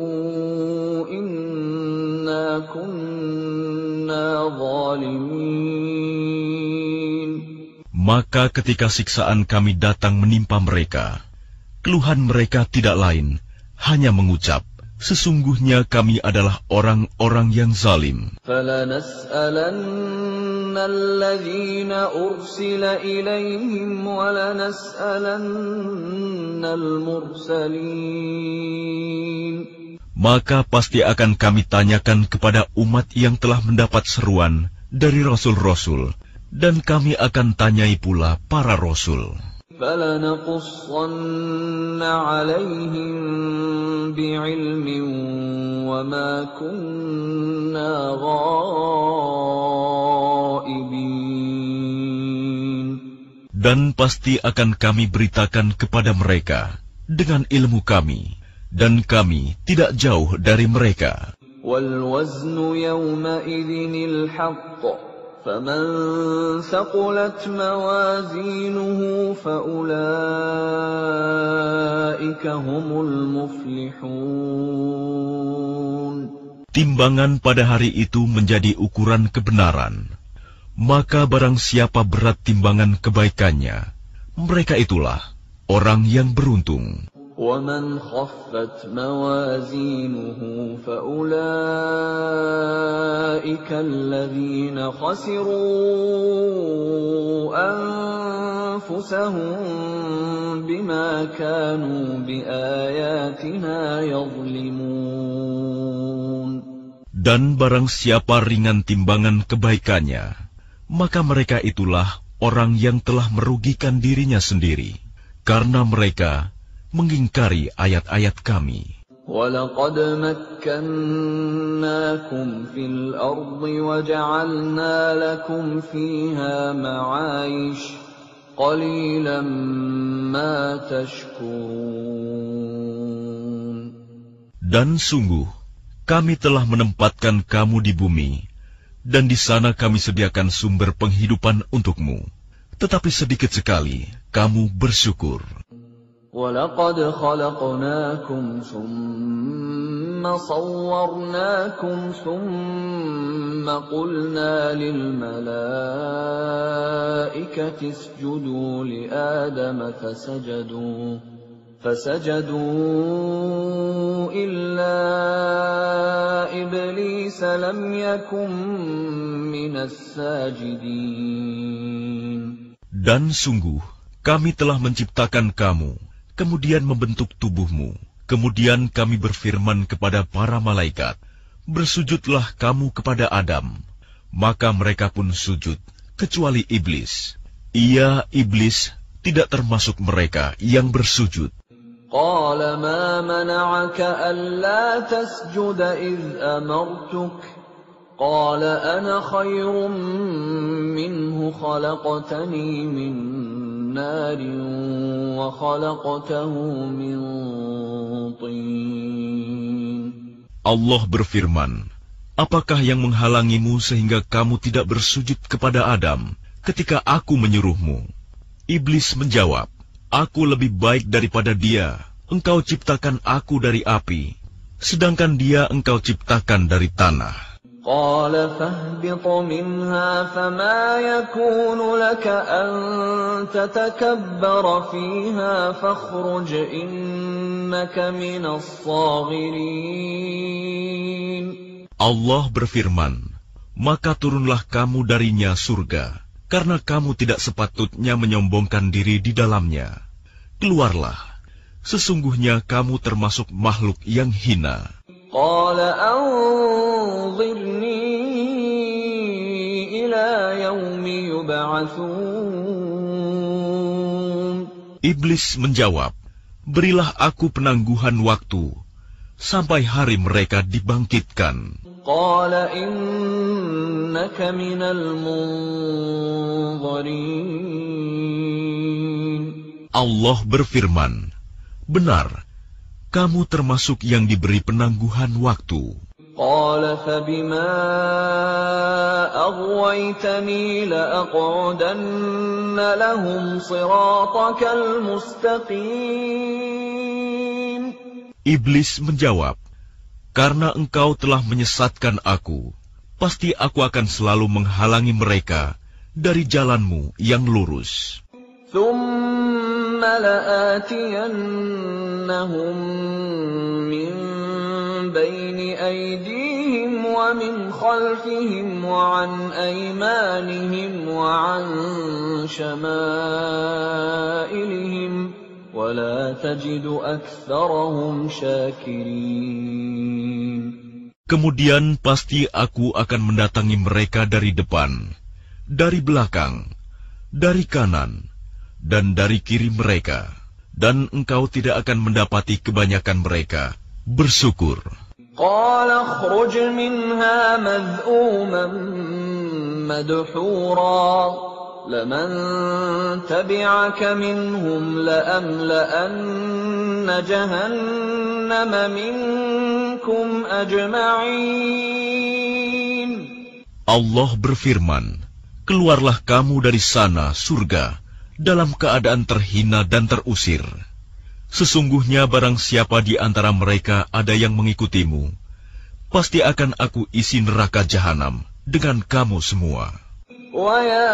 إِنَّا كُنَّا ظَالِمِينَ. Maka ketika siksaan kami datang menimpa mereka, keluhan mereka tidak lain, hanya mengucap, sesungguhnya kami adalah orang-orang yang zalim. فَلَنَسْأَلَنَّ الَّذِينَ أُرْسِلَ إِلَيْهِمْ وَلَنَسْأَلَنَّ الْمُرْسَلِينَ. Maka pasti akan kami tanyakan kepada umat yang telah mendapat seruan dari rasul-rasul, dan kami akan tanyai pula para rasul. فَلَنَقُصَّنَّ عَلَيْهِمْ بِعِلْمٍ وَمَا كُنَّا غَائِبِينَ. Dan pasti akan kami beritakan kepada mereka dengan ilmu kami, dan kami tidak jauh dari mereka. وَالْوَزْنُ يَوْمَئِذٍ الْحَقُّ فَمَنْ ثَقُلَتْ مَوَازِينُهُ فَأُولَئِكَ هُمُ الْمُفْلِحُونَ. Timbangan pada hari itu menjadi ukuran kebenaran. Maka barang siapa berat timbangan kebaikannya, mereka itulah orang yang beruntung. وَمَنْ خَفَّتْ مَوَازِينُهُ فَأُولَئِكَ الَّذِينَ خَسِرُوا أَنفُسَهُمْ بِمَا كَانُوا بِآيَاتِنَا يَظْلِمُونَ. Dan barang siapa ringan timbangan kebaikannya, maka mereka itulah orang yang telah merugikan dirinya sendiri, karena mereka mengingkari ayat-ayat kami. وَلَقَدْ مَكَّنَّاكُمْ فِي الْأَرْضِ وَجَعَلْنَا لَكُمْ فِيهَا مَعَايِشَ قَلِيلًا مَا تَشْكُرُونَ. Dan sungguh, kami telah menempatkan kamu di bumi, dan di sana kami sediakan sumber penghidupan untukmu. Tetapi sedikit sekali kamu bersyukur. وَلَقَدْ خَلَقْنَاكُمْ ثُمَّ صَوَّرْنَاكُمْ ثُمَّ قُلْنَا لِلْمَلَائِكَةِ اسْجُدُوا لِآدَمَ فَسَجَدُوا فَسَجَدُوا إِلَّا إِبْلِيسَ لَمْ يَكُنْ مِنَ السَّاجِدِينَ. Dan sungguh kami telah menciptakan kamu, kemudian membentuk tubuhmu. Kemudian kami berfirman kepada para malaikat, bersujudlah kamu kepada Adam. Maka mereka pun sujud, kecuali iblis. Ia, iblis, tidak termasuk mereka yang bersujud. قال ما منعك ألا تسجد إذ أمرتك قال أنا خير منه خلقتني من نار وخلقته من طين. Allah berfirman, apakah yang menghalangimu sehingga kamu tidak bersujud kepada Adam ketika aku menyuruhmu? Iblis menjawab, aku lebih baik daripada dia. Engkau ciptakan aku dari api, sedangkan dia engkau ciptakan dari tanah. قال فاهبط منها فما يكون لك أن تتكبر فيها فاخرج إنك من الصاغرين. Allah berfirman, maka turunlah kamu darinya surga, karena kamu tidak sepatutnya menyombongkan diri di dalamnya. Keluarlah, sesungguhnya kamu termasuk makhluk yang hina. قال أنظرني إلى يوم يبعثون. Iblis menjawab, berilah aku penangguhan waktu sampai hari mereka dibangkitkan. قال إنك من المنظرين. Allah berfirman, benar, kamu termasuk yang diberi penangguhan waktu. قال فبما أغويتني لأقعدن لهم صراطك المستقيم. Iblis menjawab, karena engkau telah menyesatkan aku, pasti aku akan selalu menghalangi mereka dari jalanmu yang lurus. ثم لآتينهم من بين أيديهم ومن خلفهم وعن أيمانهم وعن شمائلهم ولا تجد أكثرهم شاكرين. Kemudian pasti aku akan mendatangi mereka dari depan, dari belakang, dari kanan, dan dari kiri mereka, dan engkau tidak akan mendapati kebanyakan mereka bersyukur. قال اخرج منها مذءوما مدحورا لمن تبعك منهم لأملأن جهنم منكم أجمعين. Allah berfirman, keluarlah kamu dari sana, surga, dalam keadaan terhina dan terusir. Sesungguhnya barang siapa di antara mereka ada yang mengikutimu, pasti akan aku isi neraka jahanam dengan kamu semua. وَيَا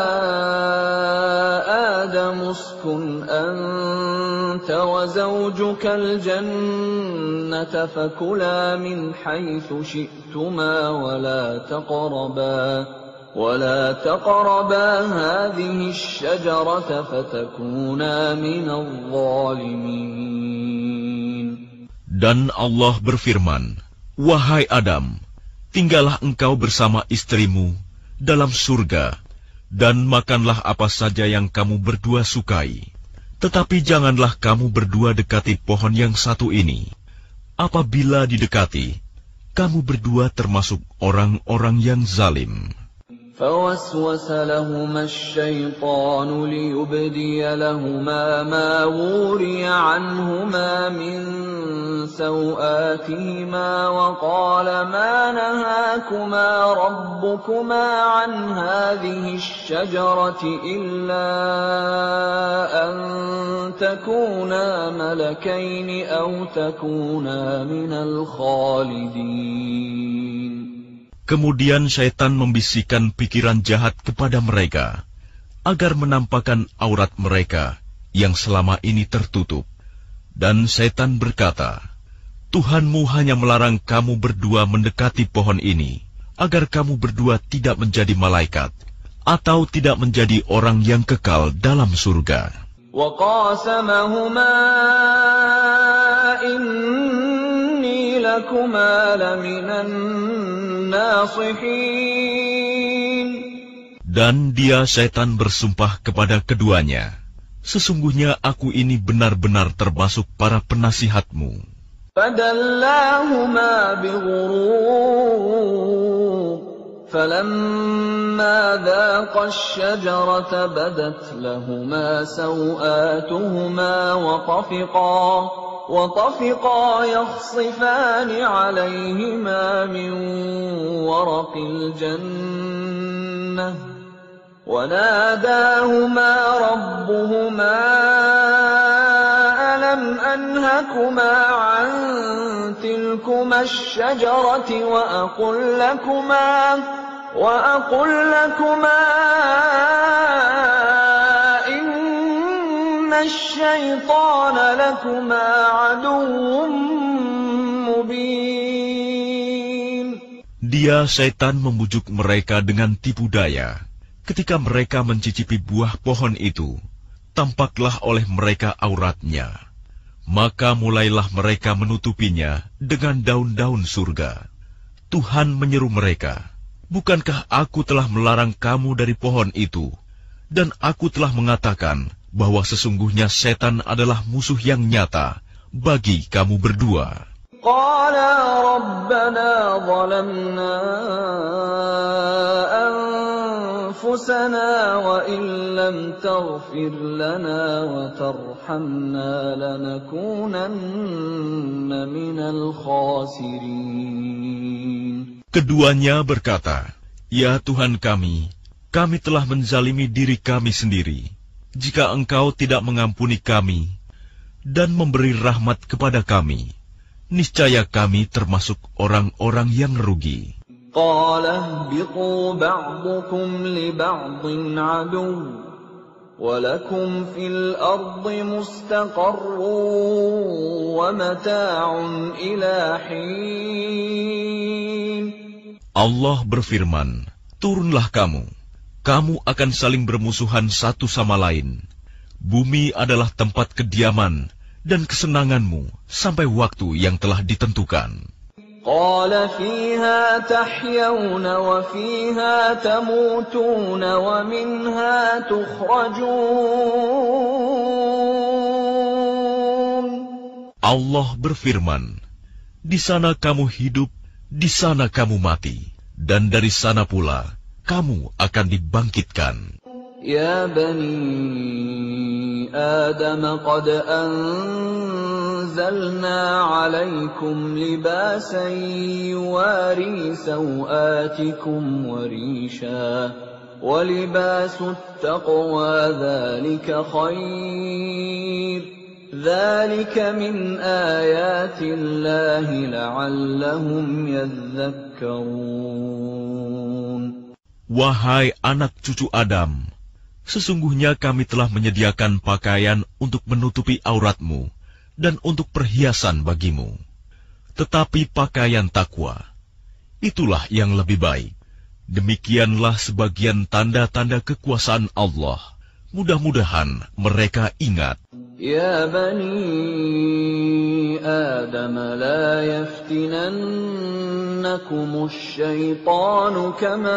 آدَمُ اسْكُنْ أَنْتَ وَزَوْجُكَ الْجَنَّةَ فَكُلَا مِنْ حَيْثُ شِئْتُمَا وَلَا تَقْرَبَا وَلَا تَقْرَبَا هَذِهِ الشَّجَرَةَ فَتَكُونَا مِنَ الظَّالِمِينَ. Dan Allah berfirman, wahai Adam, tinggallah engkau bersama istrimu dalam surga, dan makanlah apa saja yang kamu berdua sukai. Tetapi janganlah kamu berdua dekati pohon yang satu ini. Apabila didekati, kamu berdua termasuk orang-orang yang zalim. فوسوس لهما الشيطان ليبدي لهما ما وري عنهما من سوآتهما وقال ما نهاكما ربكما عن هذه الشجرة إلا أن تكونا ملكين أو تكونا من الخالدين. Kemudian syaitan membisikkan pikiran jahat kepada mereka, agar menampakkan aurat mereka yang selama ini tertutup. Dan syaitan berkata, Tuhanmu hanya melarang kamu berdua mendekati pohon ini, agar kamu berdua tidak menjadi malaikat, atau tidak menjadi orang yang kekal dalam surga. وَقَاسَمَهُمَا إِنِّي لَكُمَا لَمِنَ النَّاصِحِينَ. Dan dia syaitan bersumpah kepada keduanya, sesungguhnya aku ini benar-benar termasuk para penasihatmu. فَدَلَّاهُمَا بِغُرُورٍ فَلَمَّا ذَاقَا الشَّجَرَةَ بَدَتْ لَهُمَا سَوْآتُهُمَا وَطَفِقَا وَطَفِقَا يَخْصِفَانِ عَلَيْهِمَا مِنْ وَرَقِ الْجَنَّةِ وَنَادَاهُمَا رَبُّهُمَا أَلَمْ أَنْهَكُمَا عَنْ تِلْكُمَا الشَّجَرَةِ وَأَقُلْ لَكُمَا وَأَقُلْ لَكُمَا إِنَّ الشَّيْطَانَ لَكُمَا عَدُوٌّ مُبِينٌ. Dia syaitan membujuk mereka dengan tipu daya. Ketika mereka mencicipi buah pohon itu, tampaklah oleh mereka auratnya. Maka mulailah mereka menutupinya dengan daun-daun surga. Tuhan menyeru mereka, bukankah aku telah melarang kamu dari pohon itu? Dan aku telah mengatakan bahwa sesungguhnya setan adalah musuh yang nyata bagi kamu berdua. Qala rabbana zalamna أنفسنا وإن لم تغفر لنا وترحمنا لنكونن من الخاسرين. Keduanya berkata, Ya Tuhan kami, kami telah menzalimi diri kami sendiri. Jika Engkau tidak mengampuni kami dan memberi rahmat kepada kami, niscaya kami termasuk orang-orang yang rugi. قال اهبطوا بعضكم لبعض عدو ولكم في الأرض مستقر ومتاع إلى حين. Allah berfirman, turunlah kamu, kamu akan saling bermusuhan satu sama lain. Bumi adalah tempat kediaman dan kesenanganmu sampai waktu yang telah ditentukan. قال فيها تحيون وفيها تموتون ومنها تخرجون. Allah berfirman, di sana kamu hidup, di sana kamu mati, dan dari sana pula kamu akan dibangkitkan. Ya bani Adam qad anzalna alaikum libasan yuwari sawatikum wa risha wa libasut taqwa dhalika khair dhalika min ayatillahi la'allahum yadhakkarun. Wahai anak cucu Adam, sesungguhnya kami telah menyediakan pakaian untuk menutupi auratmu dan untuk perhiasan bagimu. Tetapi pakaian takwa, itulah yang lebih baik. Demikianlah sebagian tanda-tanda kekuasaan Allah. Mudah-mudahan mereka ingat. Ya bani Adam la yaftinannakumus syaitanu kama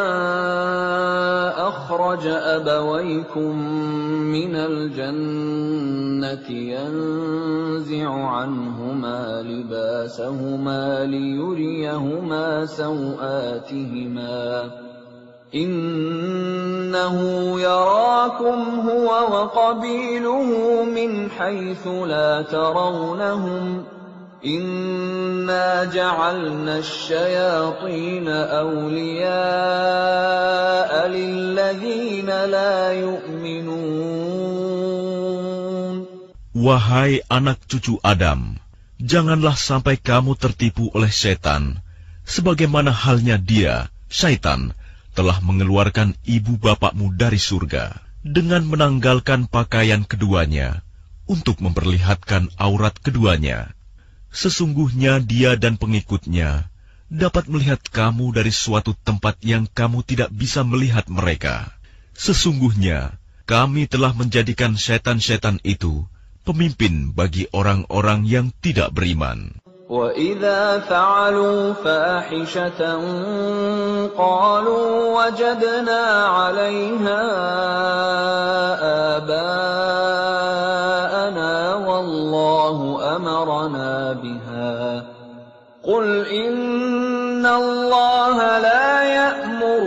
akhraja abawaykum minal jannati yanzi'u anhuma libasahuma liyuriyahuma sawatihima Innahu yarakum huwa wa qabiluhu min haitsu la tarawnahum. Inna ja'alna asy-syayatina awliya'a lilladzina la yu'minun. Wahai anak cucu Adam, janganlah sampai kamu tertipu oleh setan, sebagaimana halnya dia, syaitan, telah mengeluarkan ibu bapakmu dari surga dengan menanggalkan pakaian keduanya untuk memperlihatkan aurat keduanya. Sesungguhnya dia dan pengikutnya dapat melihat kamu dari suatu tempat yang kamu tidak bisa melihat mereka. Sesungguhnya kami telah menjadikan setan-setan itu pemimpin bagi orang-orang yang tidak beriman. وَإِذَا فَعَلُوا فَاحِشَةً قَالُوا وَجَدْنَا عَلَيْهَا آبَاءَنَا وَاللَّهُ أَمَرَنَا بِهَا قُلْ إِنَّ اللَّهَ لَا يَأْمُرُ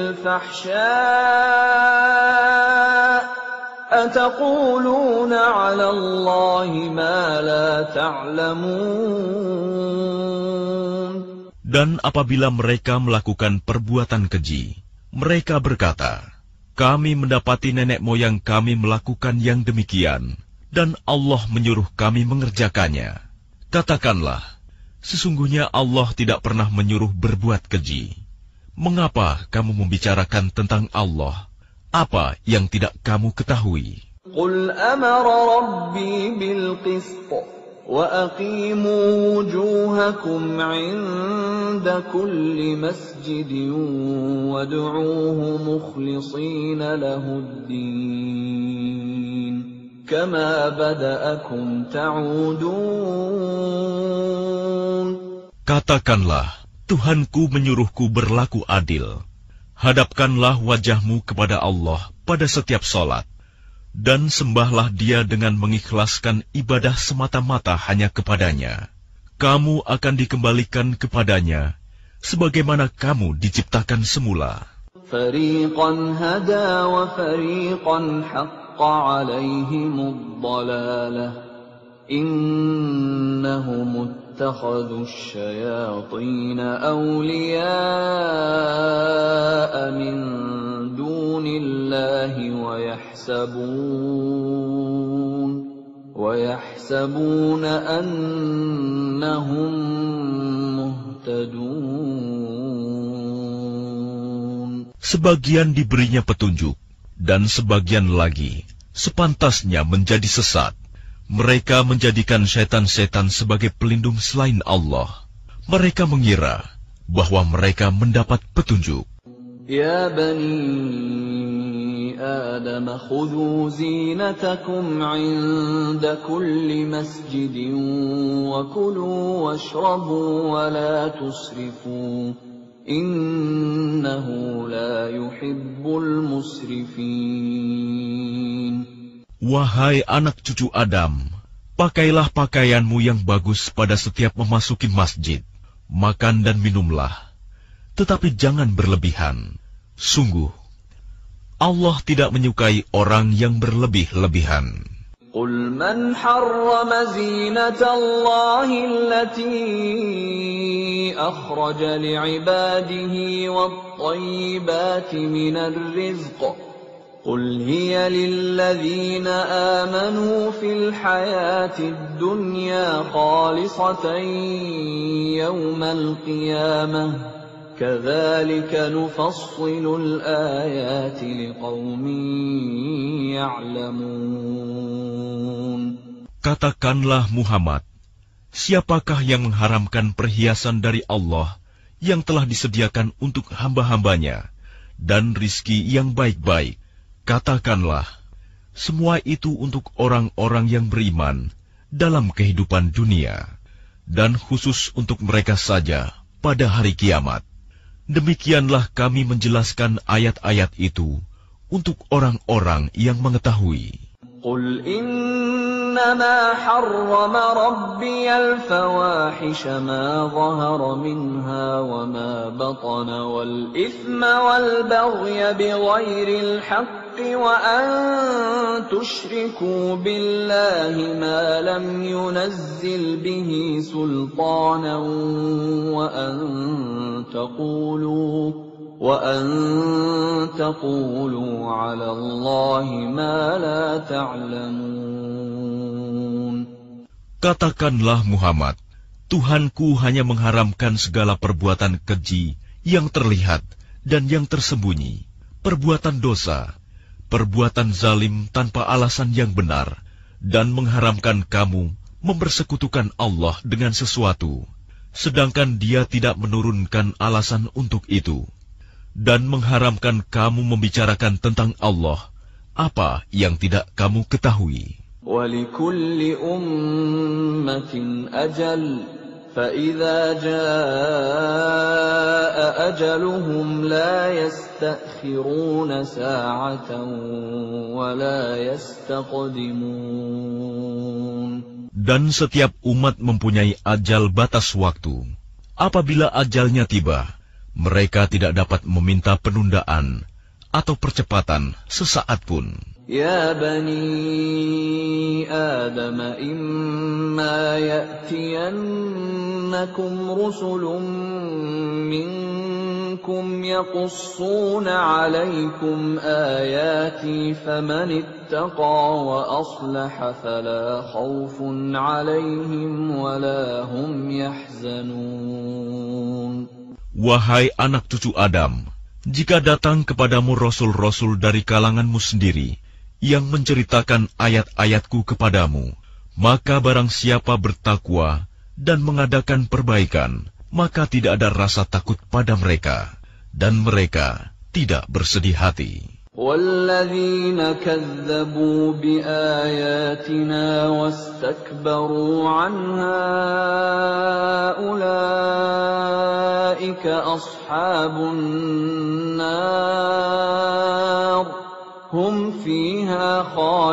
بِالْفَحْشَاءِ أَتَقُولُونَ عَلَى اللَّهِ مَا لَا تَعْلَمُونَ. Dan apabila mereka melakukan perbuatan keji, mereka berkata, kami mendapati nenek moyang kami melakukan yang demikian, dan Allah menyuruh kami mengerjakannya. Katakanlah, sesungguhnya Allah tidak pernah menyuruh berbuat keji. Mengapa kamu membicarakan tentang Allah apa yang tidak kamu ketahui? Qul amara rabbi bil qist wa aqimu wujuhakum 'inda kulli masjidin wad'uuhu mukhlishina lahud-din kama bada'akum ta'udun. Katakanlah, Tuhanku menyuruhku berlaku adil. Hadapkanlah wajahmu kepada Allah pada setiap sholat, dan sembahlah Dia dengan mengikhlaskan ibadah semata-mata hanya kepadanya. Kamu akan dikembalikan kepadanya, sebagaimana kamu diciptakan semula. Fariqan hada wa fariqan haqqa alaihimud dhalalah. Innahum ittakhadhu asy-syayatina awliya'a min dunillahi wa yahsabun wa yahsabuna annahum muhtadun. Sebagian diberinya petunjuk, dan sebagian lagi sepantasnya menjadi sesat. Mereka menjadikan setan-setan sebagai pelindung selain Allah. Mereka mengira bahwa mereka mendapat petunjuk. Ya bani Adam, khudhu zinatakum 'inda kulli masjidin wa kulu washrabu wa la tusrifu. Innahu la yuhibbul musrifin. Wahai anak cucu Adam, pakailah pakaianmu yang bagus pada setiap memasuki masjid. Makan dan minumlah, tetapi jangan berlebihan. Sungguh, Allah tidak menyukai orang yang berlebih-lebihan. Qul man harrama zinatallahi allati akhraja li'ibadihi wat-tayyibati minar rizq. قل هي للذين آمنوا في الحياة الدنيا خالصة يوم القيامة كذلك نفصل الآيات لقوم يعلمون. Katakanlah Muhammad, siapakah yang mengharamkan perhiasan dari Allah yang telah disediakan untuk hamba-hambanya dan rizki yang baik-baik? Katakanlah, semua itu untuk orang-orang yang beriman dalam kehidupan dunia, dan khusus untuk mereka saja pada hari kiamat. Demikianlah kami menjelaskan ayat-ayat itu untuk orang-orang yang mengetahui. Qul inna إنما حرم ربي الفواحش ما ظهر منها وما بطن والإثم والبغي بغير الحق وأن تشركوا بالله ما لم ينزل به سلطانا وأن تقولوا وأن تقولوا على الله ما لا تعلمون. Katakanlah Muhammad, Tuhanku hanya mengharamkan segala perbuatan keji yang terlihat dan yang tersembunyi, perbuatan dosa, perbuatan zalim tanpa alasan yang benar, dan mengharamkan kamu mempersekutukan Allah dengan sesuatu, sedangkan Dia tidak menurunkan alasan untuk itu, dan mengharamkan kamu membicarakan tentang Allah apa yang tidak kamu ketahui. وَلِكُلِّ أُمَّةٍ أَجَلٌ فَإِذَا جَاءَ أَجَلُهُمْ لَا يَسْتَأْخِرُونَ سَاعَةً وَلَا يَسْتَقْدِمُونَ. Dan setiap umat mempunyai ajal batas waktu. Apabila ajalnya tiba, mereka tidak dapat meminta penundaan atau percepatan sesaat pun. Ya bani Adam, imma ya'tiyannakum rusulun minkum yaqussuna 'alaykum ayati faman ittaqa wa aslaha fala khawfun 'alayhim wa la hum yahzanun. Wahai anak cucu Adam, jika datang kepadamu rasul-rasul dari kalanganmu sendiri yang menceritakan ayat-ayatku kepadamu, maka barang siapa bertakwa dan mengadakan perbaikan, maka tidak ada rasa takut pada mereka, dan mereka tidak bersedih hati. وَالَّذِينَ كَذَّبُوا بِآيَاتِنَا وَاسْتَكْبَرُوا عَنْهَا أُولَئِكَ أَصْحَابُ النَّارِ هُمْ فِيهَا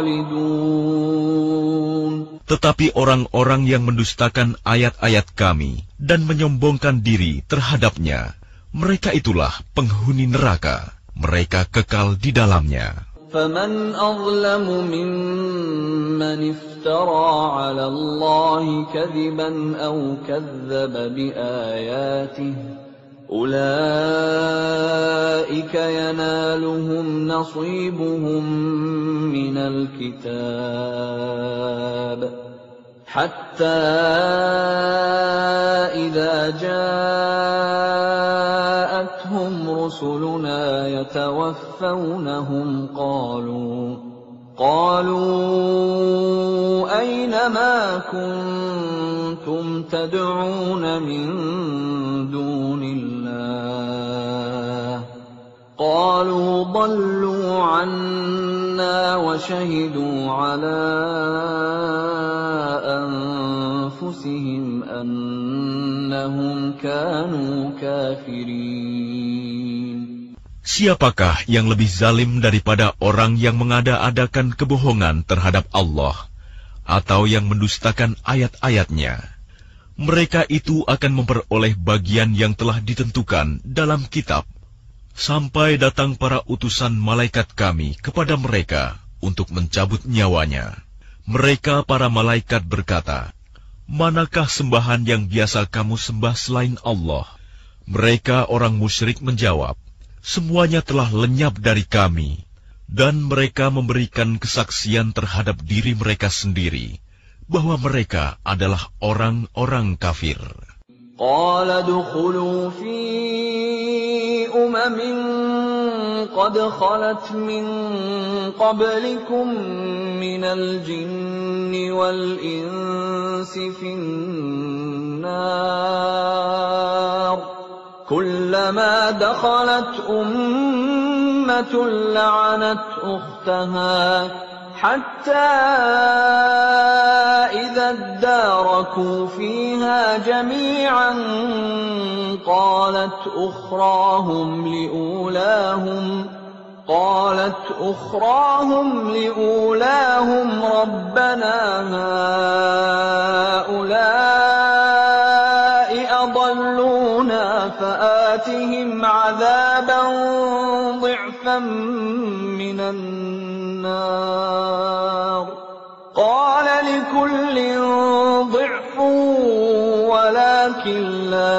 خَالِدُونَ. Tetapi orang-orang yang mendustakan ayat-ayat kami dan menyombongkan diri terhadapnya, mereka itulah penghuni neraka. Mereka kekal di dalamnya. فَمَنْ أَظْلَمُ مِمَّنِ افْتَرَى عَلَى اللَّهِ كَذِبًا أَوْ كَذَّبَ بِآيَاتِهِ أُولَئِكَ يَنَالُهُمْ نَصِيبُهُمْ مِنَ الْكِتَابِ حَتَّى إِذَا جَاءَتْهُمْ رُسُلُنَا يَتَوَفَّوْنَهُمْ قَالُوا قَالُوا أَيْنَ مَا كُنتُمْ تَدْعُونَ مِن دُونِ اللَّهِ قَالُوا ضَلُّوا عَنَّا وَشَهِدُوا عَلَى أَنفُسِهِمْ أَنَّهُمْ كَانُوا كَافِرِينَ. Siapakah yang lebih zalim daripada orang yang mengada-adakan kebohongan terhadap Allah atau yang mendustakan ayat-ayatnya? Mereka itu akan memperoleh bagian yang telah ditentukan dalam kitab, sampai datang para utusan malaikat kami kepada mereka untuk mencabut nyawanya. Mereka para malaikat berkata, "Manakah sembahan yang biasa kamu sembah selain Allah?" Mereka orang musyrik menjawab, "Semuanya telah lenyap dari kami." Dan mereka memberikan kesaksian terhadap diri mereka sendiri bahwa mereka adalah orang-orang kafir. Qala dukhulu fi umamin qad khalat min qablikum minal jinni wal insi fin nar. كلما دخلت أمة لعنت أختها حتى إذا اداركوا فيها جميعا قالت أخراهم لأولاهم قالت أخراهم لأولاهم ربنا هؤلاء أضلونا فآتهم عذابا ضعفا من النار قال لكل ضعف ولكن لا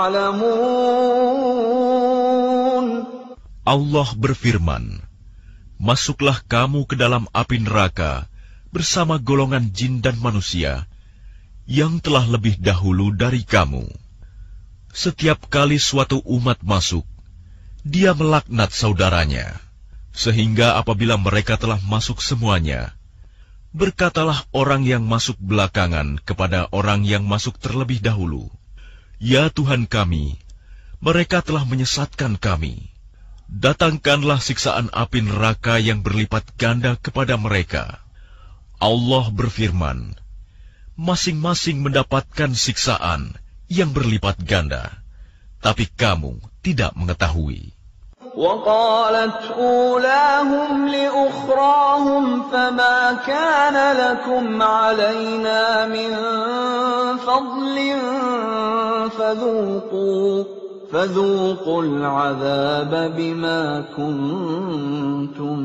تعلمون. Allah berfirman, masuklah kamu ke dalam api neraka bersama golongan jin dan manusia yang telah lebih dahulu dari kamu. Setiap kali suatu umat masuk, dia melaknat saudaranya, sehingga apabila mereka telah masuk semuanya, berkatalah orang yang masuk belakangan kepada orang yang masuk terlebih dahulu, "Ya Tuhan kami, mereka telah menyesatkan kami. Datangkanlah siksaan api neraka yang berlipat ganda kepada mereka." Allah berfirman, masing-masing mendapatkan siksaan yang berlipat ganda, tapi kamu tidak mengetahui. وقالت أولاهم لأخراهم فما كان لكم علينا من فضل فذوقوا فذوقوا العذاب بما كنتم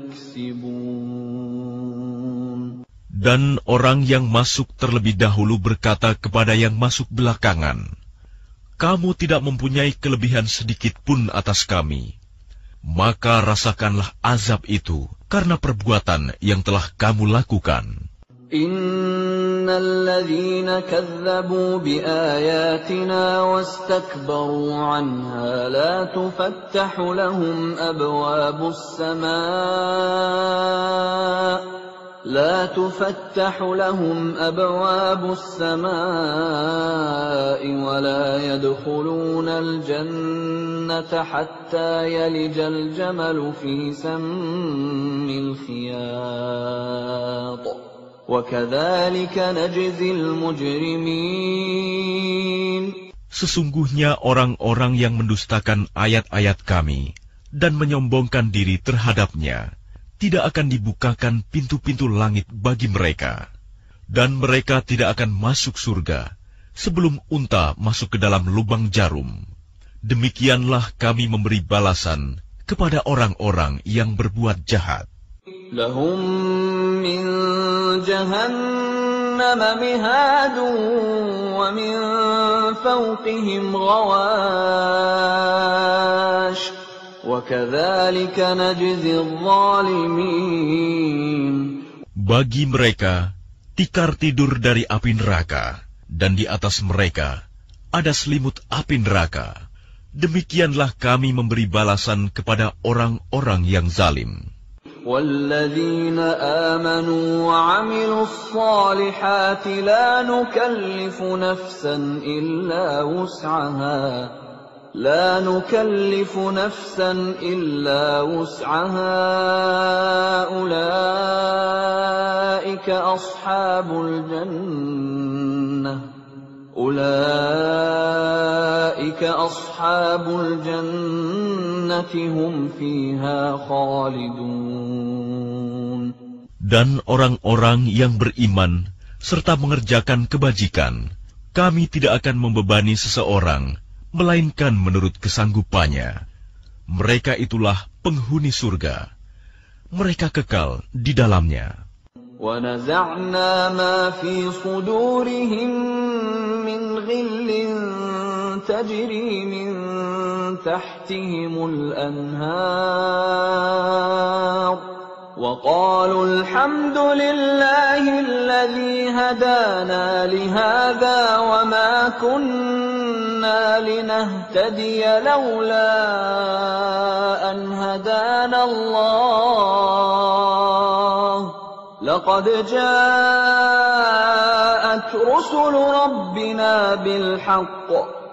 تكسبون. Dan orang yang masuk terlebih dahulu berkata kepada yang masuk belakangan, "Kamu tidak mempunyai kelebihan sedikit pun atas kami, maka rasakanlah azab itu karena perbuatan yang telah kamu lakukan." Innal ladzina kazzabu biayatina wastakbaru anha la tufattahu lahum abwabus samaa لا تفتح لهم أبواب السماء ولا يدخلون الجنة حتى يلج الجمل في سم الخياط وكذلك نجزي المجرمين. Sesungguhnya orang-orang yang mendustakan ayat-ayat kami dan menyombongkan diri terhadapnya, tidak akan dibukakan pintu-pintu langit bagi mereka, dan mereka tidak akan masuk surga sebelum unta masuk ke dalam lubang jarum. Demikianlah kami memberi balasan kepada orang-orang yang berbuat jahat. Lahum min jahannam mihadun wa min fawqihim ghawash. Bagi mereka tikar tidur dari api neraka, dan di atas mereka ada selimut api neraka. Demikianlah kami memberi balasan kepada orang-orang yang zalim. وَالَّذِينَ آمَنُوا وَعَمِلُوا الصَّالِحَاتِ لَا نُكَلِّفُ نَفْسًا إِلَّا وُسْعَهَا لا نكلف نفسا إلا وسعها أولئك أصحاب الجنة أولئك أصحاب الجنة هم فيها خالدون. Dan orang-orang yang beriman serta mengerjakan kebajikan, kami tidak akan membebani seseorang melainkan menurut kesanggupannya. Mereka itulah penghuni surga. Mereka kekal di dalamnya. وَنَزَعْنَا مَا فِي صُدُورِهِم مِّنْ غِلٍّ تَجْرِي مِن تَحْتِهِمُ الْأَنْهَارُ وَقَالُوا الْحَمْدُ لِلَّهِ الَّذِي هَدَانَا لِهَذَا وَمَا كُنَّا لِنَهْتَدِيَ لَوْلَا أَنْ هَدَانَا اللَّهُ لَقَدْ جَاءَتْ رُسُلُ رَبِّنَا بِالْحَقِّ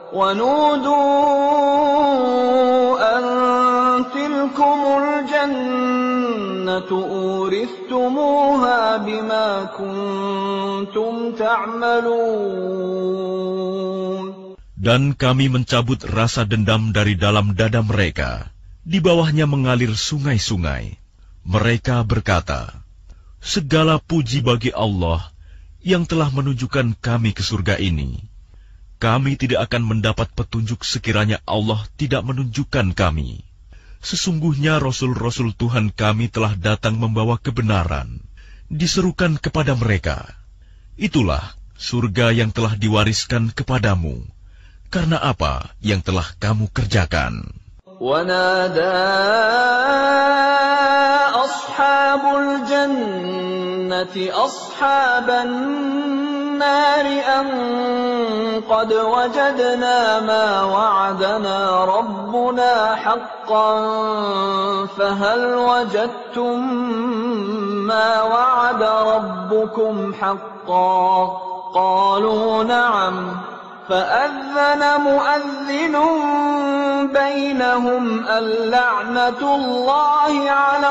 وَنُودُوا أَن تِلْكُمُ الْجَنَّةُ أُورِثْتُمُوهَا بِمَا كُنتُمْ تَعْمَلُونَ. Dan kami mencabut rasa dendam dari dalam dada mereka, Di bawahnya mengalir sungai-sungai. Mereka berkata, segala puji bagi Allah yang telah menunjukkan kami ke surga ini. Kami tidak akan mendapat petunjuk sekiranya Allah tidak menunjukkan kami. Sesungguhnya Rasul-Rasul Tuhan kami telah datang membawa kebenaran. Diserukan kepada mereka, itulah surga yang telah diwariskan kepadamu, karena apa yang telah kamu kerjakan. وَنَادَى أَصْحَابُ الْجَنَّةِ أَصْحَابَ النَّارِ أَنْ قَدْ وَجَدْنَا مَا وَعَدَنَا رَبُّنَا حَقًّا فَهَلْ وَجَدْتُمْ مَا وَعَدَ رَبُّكُمْ حَقًّا قَالُوا نَعَمْ فَأَذَّنَ مُؤَذِّنٌ بَيْنَهُمْ اللَّعْنَةُ اللَّهِ عَلَى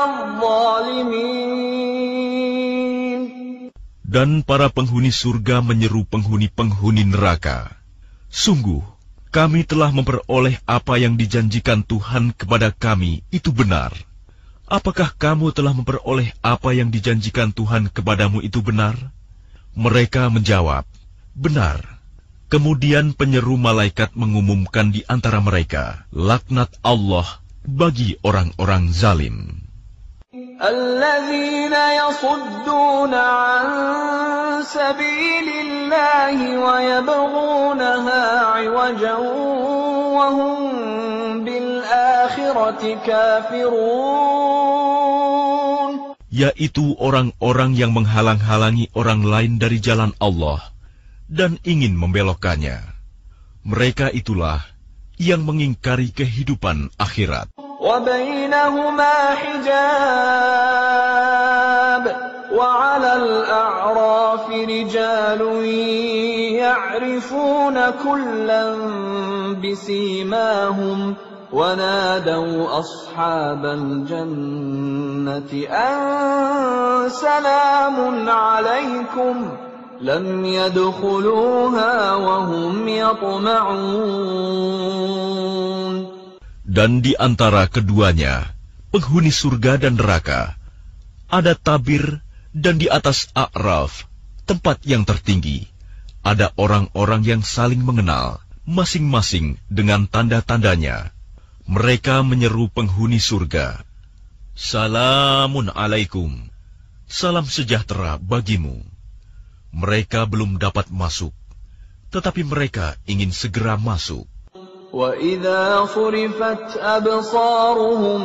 الظَّالِمِينَ. Dan para penghuni surga menyeru penghuni-penghuni neraka, sungguh, kami telah memperoleh apa yang dijanjikan Tuhan kepada kami, itu benar. Apakah kamu telah memperoleh apa yang dijanjikan Tuhan kepadamu itu benar? Mereka menjawab, benar. Kemudian penyeru malaikat mengumumkan di antara mereka, laknat Allah bagi orang-orang zalim. الذين يصدون عن سبيل الله ويبغونها عوجا وهم بالآخرة كافرون. Yaitu orang-orang yang menghalang-halangi orang lain dari jalan Allah dan ingin membelokkannya. Mereka itulah yang mengingkari kehidupan akhirat. وَبَيْنَهُمَا حِجَابٌ وَعَلَى الْأَعْرَافِ رِجَالٌ يَعْرِفُونَ كُلًّا بِسِيمَاهُمْ وَنَادَوْا أَصْحَابَ الْجَنَّةِ أَنْ سَلَامٌ عَلَيْكُمْ لَمْ يَدْخُلُوهَا وَهُمْ يَطْمَعُونَ. Dan di antara keduanya, penghuni surga dan neraka, ada tabir, dan di atas A'raf, tempat yang tertinggi, ada orang-orang yang saling mengenal, masing-masing dengan tanda-tandanya. Mereka menyeru penghuni surga, Salamun alaikum, salam sejahtera bagimu. Mereka belum dapat masuk, tetapi mereka ingin segera masuk. وَإِذَا صُرِفَتْ أَبْصَارُهُمْ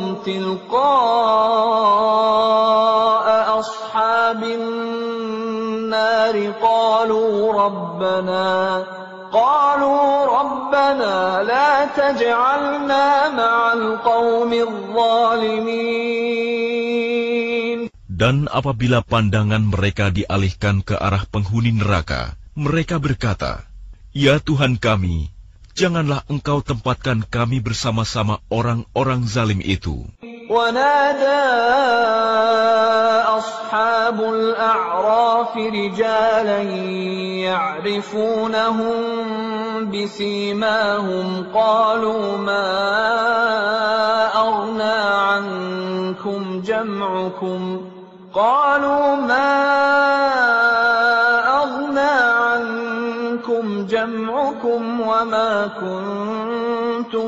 تِلْقَاءَ أَصْحَابِ النَّارِ قَالُوا رَبَّنَا قَالُوا رَبَّنَا لَا تَجْعَلْنَا مَعَ الْقَوْمِ الظَّالِمِينَ. Dan apabila pandangan mereka dialihkan ke arah penghuni neraka, mereka berkata, Ya Tuhan kami, janganlah Engkau tempatkan kami bersama-sama orang-orang zalim itu. وَنَادَى أَصْحَابُ الْأَعْرَافِ رِجَالًا يَعْرِفُونَهُم بِسِيمَاهُمْ قَالُوا مَا أَغْنَى عَنكُمْ جَمْعُكُمْ قَالُوا مَا أَغْنَى عَنكُمْ جَمْعُكُمْ وَمَا كُنتُمْ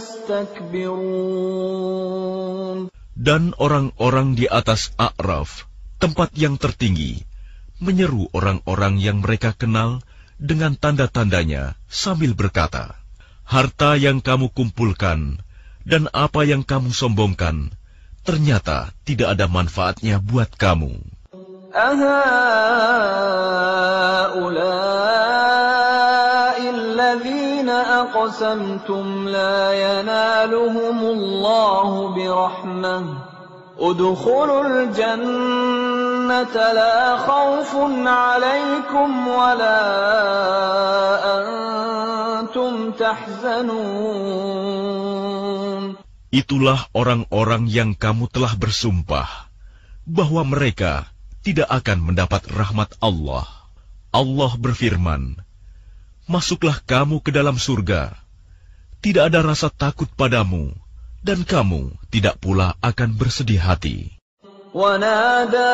تَسْتَكْبِرُونَ. Dan orang-orang di atas A'raf, tempat yang tertinggi, menyeru orang-orang yang mereka kenal dengan tanda-tandanya sambil berkata, harta yang kamu kumpulkan dan apa yang kamu sombongkan, ternyata tidak ada manfaatnya buat kamu. أَهَٰؤُلَاءِ الَّذِينَ أَقْسَمْتُمْ لَا يَنَالُهُمُ اللَّهُ بِرَحْمَةٍ ادْخُلُوا الْجَنَّةَ لَا خَوْفٌ عَلَيْكُمْ وَلَا أَنْتُمْ تَحْزَنُونَ. Itulah orang-orang yang kamu telah bersumpah bahwa mereka tidak akan mendapat rahmat Allah. Allah berfirman, masuklah kamu ke dalam surga. Tidak ada rasa takut padamu, dan kamu tidak pula akan bersedih hati. وَنَادَى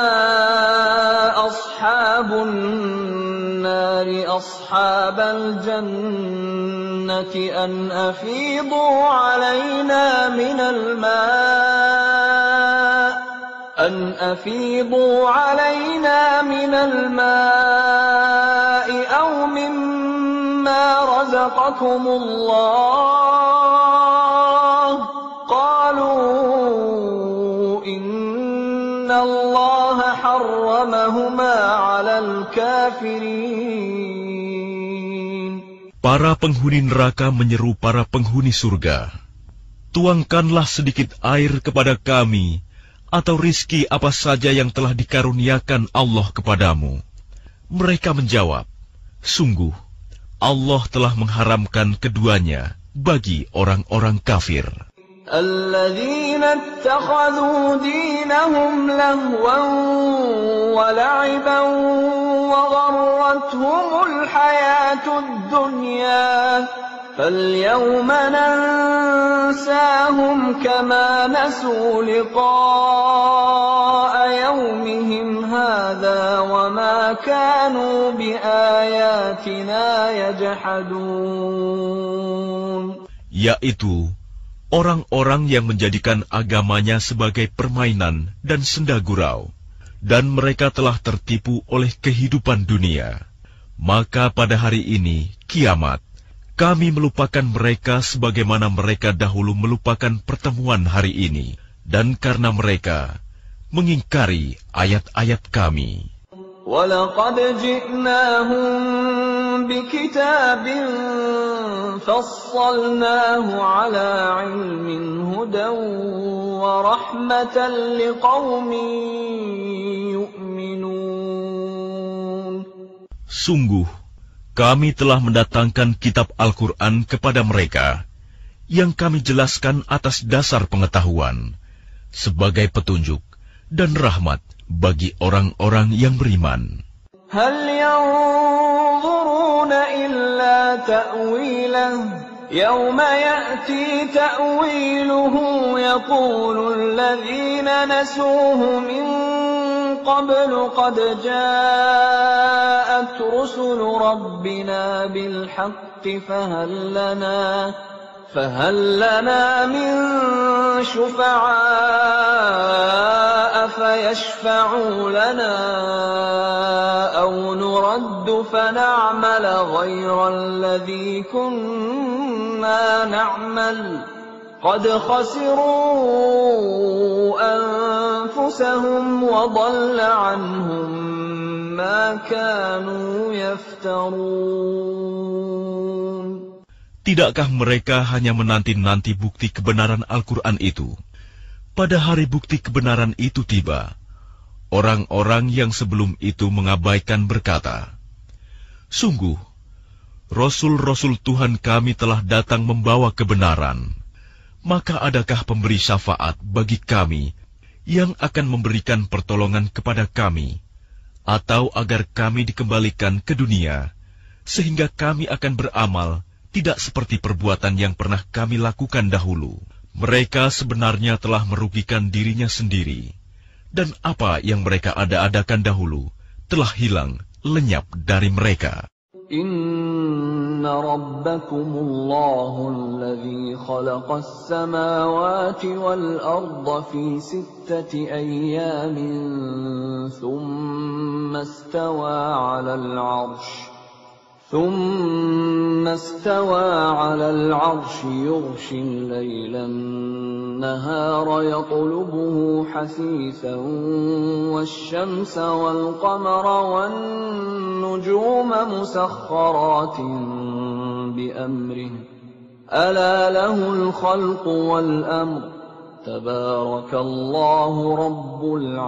أَصْحَابُ النَّارِ أَصْحَابَ الْجَنَّةِ أَنْ أَفِيضُوا عَلَيْنَا مِنَ الْمَاءِ أَنْ أَفِيضُوا عَلَيْنَا مِنَ الْمَاءِ أَوْ مِمَّا رَزَقَكُمُ اللَّهُ قَالُوا إِنَّ اللَّهَ حَرَّمَهُمَا عَلَى الْكَافِرِينَ. Para penghuni neraka menyeru para penghuni surga, "Tuangkanlah sedikit air kepada kami, atau rizki apa saja yang telah dikaruniakan Allah kepadamu." Mereka menjawab, "Sungguh, Allah telah mengharamkan keduanya bagi orang-orang kafir." الذين اتخذوا دينهم لهوا ولعبا وغرتهم الحياة الدنيا فاليوم ننساهم كما نسوا لقاء يومهم هذا وما كانوا بآياتنا يجحدون. Yaitu orang-orang yang menjadikan agamanya sebagai permainan dan senda gurau, dan mereka telah tertipu oleh kehidupan dunia. Maka pada hari ini, kiamat, kami melupakan mereka sebagaimana mereka dahulu melupakan pertemuan hari ini, dan karena mereka mengingkari ayat-ayat kami. وَلَقَدْ جِئْنَاهُمْ بِكِتَابٍ فَصَّلْنَاهُ عَلَى عِلْمٍ هُدًى وَرَحْمَةً لِقَوْمٍ يُؤْمِنُونَ. Sungguh, kami telah mendatangkan kitab Al-Quran kepada mereka, yang kami jelaskan atas dasar pengetahuan, sebagai petunjuk dan rahmat bagi orang-orang yang beriman. هل ينظرون إلا تأويله يوم يأتي تأويله يقول الذين نسوه من قبل قد جاءت رسل ربنا بالحق فهل لنا فهل لنا من شفعاء فيشفعوا لنا أو نرد فنعمل غير الذي كنا نعمل قد خسروا أنفسهم وضل عنهم ما كانوا يفترون. Tidakkah mereka hanya menanti-nanti bukti kebenaran Al-Quran itu? Pada hari bukti kebenaran itu tiba, orang-orang yang sebelum itu mengabaikan berkata, "Sungguh, Rasul-Rasul Tuhan kami telah datang membawa kebenaran. Maka adakah pemberi syafaat bagi kami yang akan memberikan pertolongan kepada kami, atau agar kami dikembalikan ke dunia, sehingga kami akan beramal tidak seperti perbuatan yang pernah kami lakukan dahulu." Mereka sebenarnya telah merugikan dirinya sendiri, dan apa yang mereka ada-adakan dahulu telah hilang lenyap dari mereka. Inna rabbakumullahu alladhi khalaqas samawati wal arda fi sittati ayyamin thumma istawa 'alal 'arsy ثم استوى على العرش يغشي الليل النهار يطلبه حثيثا والشمس والقمر والنجوم مسخرات بأمره ألا له الخلق والأمر تبارك الله رب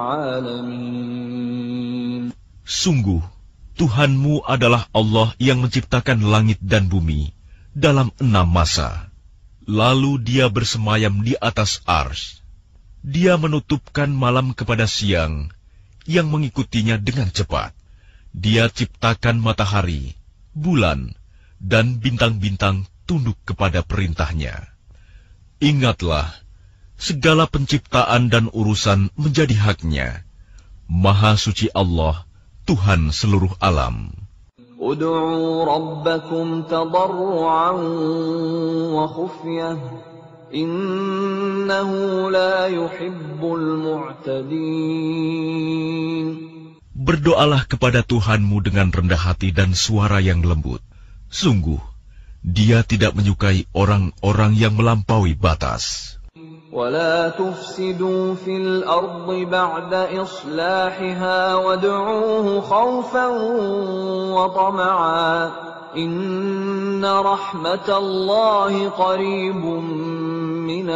العالمين. Sungguh, Tuhanmu adalah Allah yang menciptakan langit dan bumi dalam enam masa. Lalu Dia bersemayam di atas Arsy. Dia menutupkan malam kepada siang, yang mengikutinya dengan cepat. Dia ciptakan matahari, bulan, dan bintang-bintang tunduk kepada perintahnya. Ingatlah, segala penciptaan dan urusan menjadi haknya. Maha suci Allah, Tuhan seluruh alam. Ud'u rabbakum tadarru'an wa khufyah, innahu la yuhibbul mu'tadin. Berdoalah kepada Tuhanmu dengan rendah hati dan suara yang lembut. Sungguh, Dia tidak menyukai orang-orang yang melampaui batas. وَلَا تُفْسِدُوا فِي الْأَرْضِ بَعْدَ إِصْلَاحِهَا وَادْعُوهُ خَوْفًا وَطَمَعًا إِنَّ رَحْمَةَ اللَّهِ قَرِيبٌ مِّنَ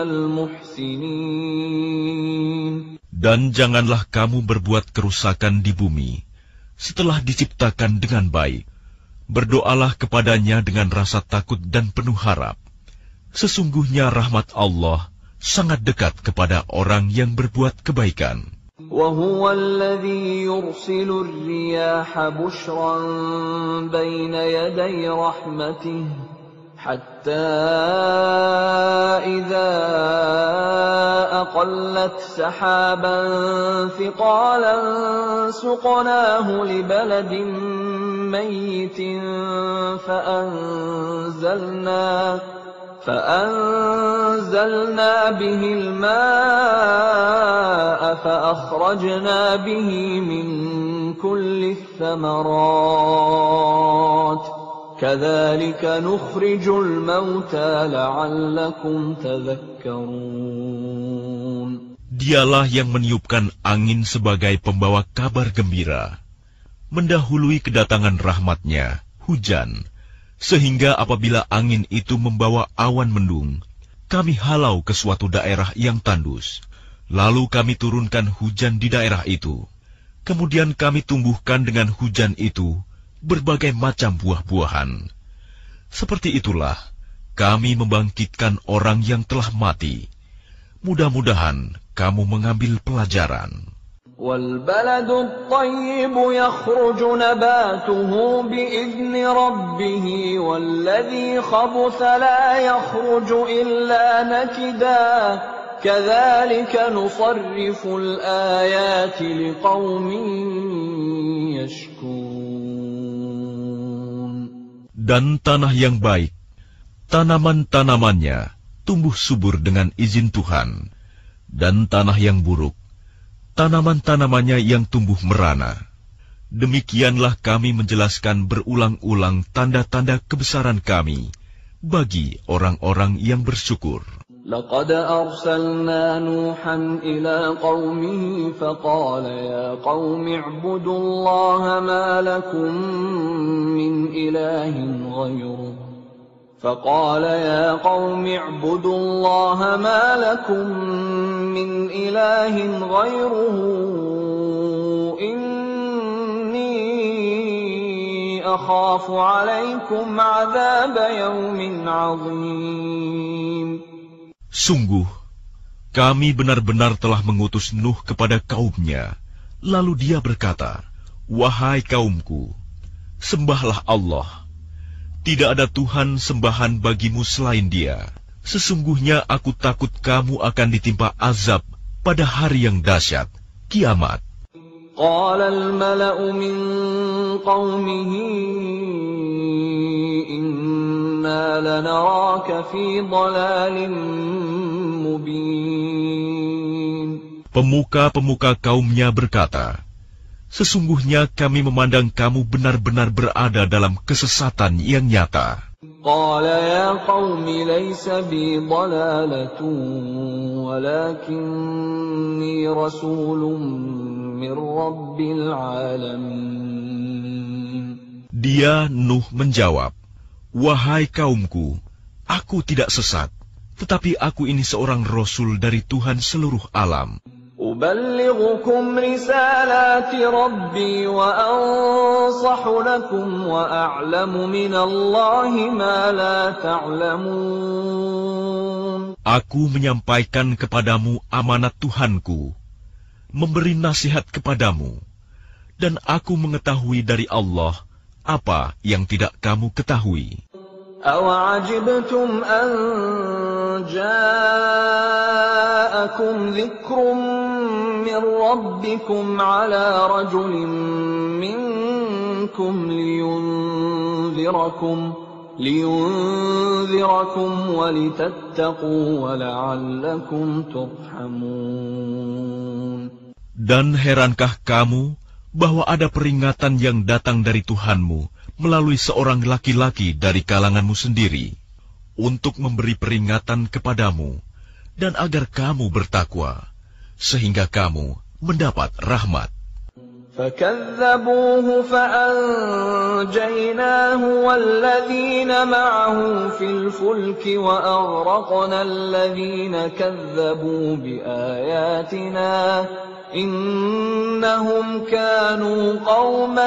الْمُحْسِنِينَ. Dan janganlah kamu berbuat kerusakan di bumi setelah diciptakan dengan baik. Berdoalah kepadanya dengan rasa takut dan penuh harap. Sesungguhnya rahmat Allah sangat dekat kepada orang yang berbuat kebaikan. وَهُوَ الَّذِي يُرْسِلُ الرِّيَاحَ بُشْرًا بَيْنَ يَدَيْ رَحْمَتِهِ حَتَّى إِذَا أَقَلَّتْ سَحَابًا ثِقَالًا سُقْنَاهُ لِبَلَدٍ مَّيِّتٍ فَأَنزَلْنَا فَأَنزَلْنَا بِهِ الْمَاءَ فَأَخْرَجْنَا بِهِ مِنْ كُلِّ الثَّمَرَاتِ كَذَلِكَ نُخْرِجُ الْمَوْتَى لَعَلَّكُمْ تَذَكَّرُونَ. Dialah yang meniupkan angin sebagai pembawa kabar gembira, mendahului kedatangan rahmat-Nya, hujan, sehingga apabila angin itu membawa awan mendung, kami halau ke suatu daerah yang tandus, lalu kami turunkan hujan di daerah itu. Kemudian kami tumbuhkan dengan hujan itu berbagai macam buah-buahan. Seperti itulah kami membangkitkan orang yang telah mati. Mudah-mudahan kamu mengambil pelajaran. وَالْبَلَدُ الطَّيِّبُ يَخْرُجُ نَبَاتُهُ بِإِذْنِ رَبِّهِ وَالَّذِي خَبُثَ لَا يَخْرُجُ إِلَّا نَكِدًا كَذَلِكَ نُصَرِّفُ الْآيَاتِ لِقَوْمٍ يَشْكُرُونَ. Dan tanah yang baik, tanaman-tanamannya tumbuh subur dengan izin Tuhan, dan tanah yang buruk, tanaman-tanamannya yang tumbuh merana. Demikianlah kami menjelaskan berulang-ulang tanda-tanda kebesaran kami bagi orang-orang yang bersyukur. لَقَدْ أَرْسَلْنَا نُوحًا إِلَىٰ قَوْمِهِ فَقَالَ يَا قَوْمِ اعْبُدُوا اللَّهَ مَا لَكُم مِّنْ إِلَٰهٍ غَيْرُهُ فقال يا قوم اعبدوا الله ما لكم من إله غيره إني أخاف عليكم عذاب يوم عظيم. Sungguh, kami benar-benar telah mengutus Nuh kepada kaumnya. Lalu dia berkata, wahai kaumku, sembahlah Allah. Tidak ada Tuhan sembahan bagimu selain Dia. Sesungguhnya aku takut kamu akan ditimpa azab pada hari yang dahsyat, kiamat. Qala al-mala'u min qawmihi inna lanaraka fi dhalalin mubin. Pemuka-pemuka kaumnya berkata, sesungguhnya kami memandang kamu benar-benar berada dalam kesesatan yang nyata. Qala ya qaumi laysa bi dhalalatun walakinni rasulun min rabbil alamin. Dia Nuh menjawab, wahai kaumku, aku tidak sesat, tetapi aku ini seorang rasul dari Tuhan seluruh alam. أبلغكم رسالات ربي وأنصح لكم وأعلم من الله ما لا تعلمون. Aku menyampaikan kepadamu amanat Tuhanku, memberi nasihat kepadamu, dan aku mengetahui dari Allah apa yang tidak kamu ketahui. أَوَعَجِبْتُمْ أَنْ جَاءَكُمْ ذِكْرٌ مِّنْ رَبِّكُمْ عَلَى رَجُلٍ مِّنْكُمْ لِيُنْذِرَكُمْ لِيُنْذِرَكُمْ وَلِتَتَّقُوا وَلَعَلَّكُمْ تُرْحَمُونَ. Dan herankah kamu bahwa ada peringatan yang datang dari Tuhanmu melalui seorang laki-laki dari kalanganmu sendiri, untuk memberi peringatan kepadamu, dan agar kamu bertakwa, sehingga kamu mendapat rahmat. فَكَذَّبُوهُ فَأَنْجَيْنَاهُ وَالَّذِينَ مَعَهُ فِي الْفُلْكِ وَأَغْرَقْنَا الَّذِينَ كَذَّبُوا بِآيَاتِنَا إِنَّهُمْ كَانُوا قَوْمًا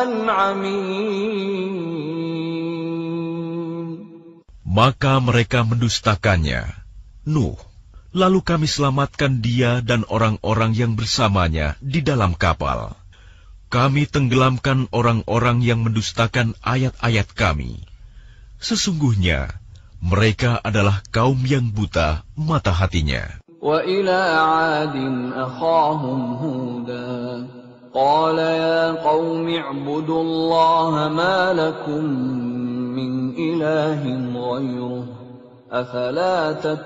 عَمِينَ. Maka mereka mendustakannya, Nuh, lalu kami selamatkan dia dan orang-orang yang bersamanya di dalam kapal. Kami tenggelamkan orang-orang yang mendustakan ayat-ayat kami. Sesungguhnya, mereka adalah kaum yang buta mata hatinya. وَإِلَى عَادٍ أَخَاهُمْ هُودًا قَالَ يَا قَوْمِ اعْبُدُوا اللَّهَ مَا لَكُمْ مِنْ إِلَٰهٍ غَيْرُهُ أَفَلَا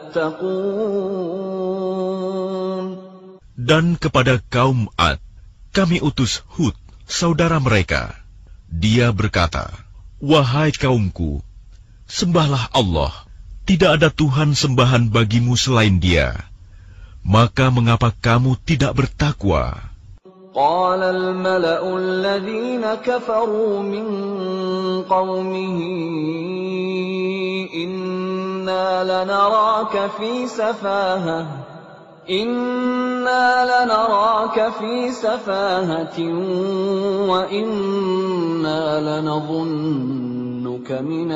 تَتَّقُونَ. Dan kepada kaum Ad, kami utus Hud, saudara mereka. Dia berkata, "Wahai kaumku, sembahlah Allah, tidak ada Tuhan sembahan bagimu selain Dia. Maka mengapa kamu tidak bertakwa?" قال الملأ الذين كفروا من قومه إنا لنراك في سفاهة إنا لنراك في سفاهة وإنا لنظنك من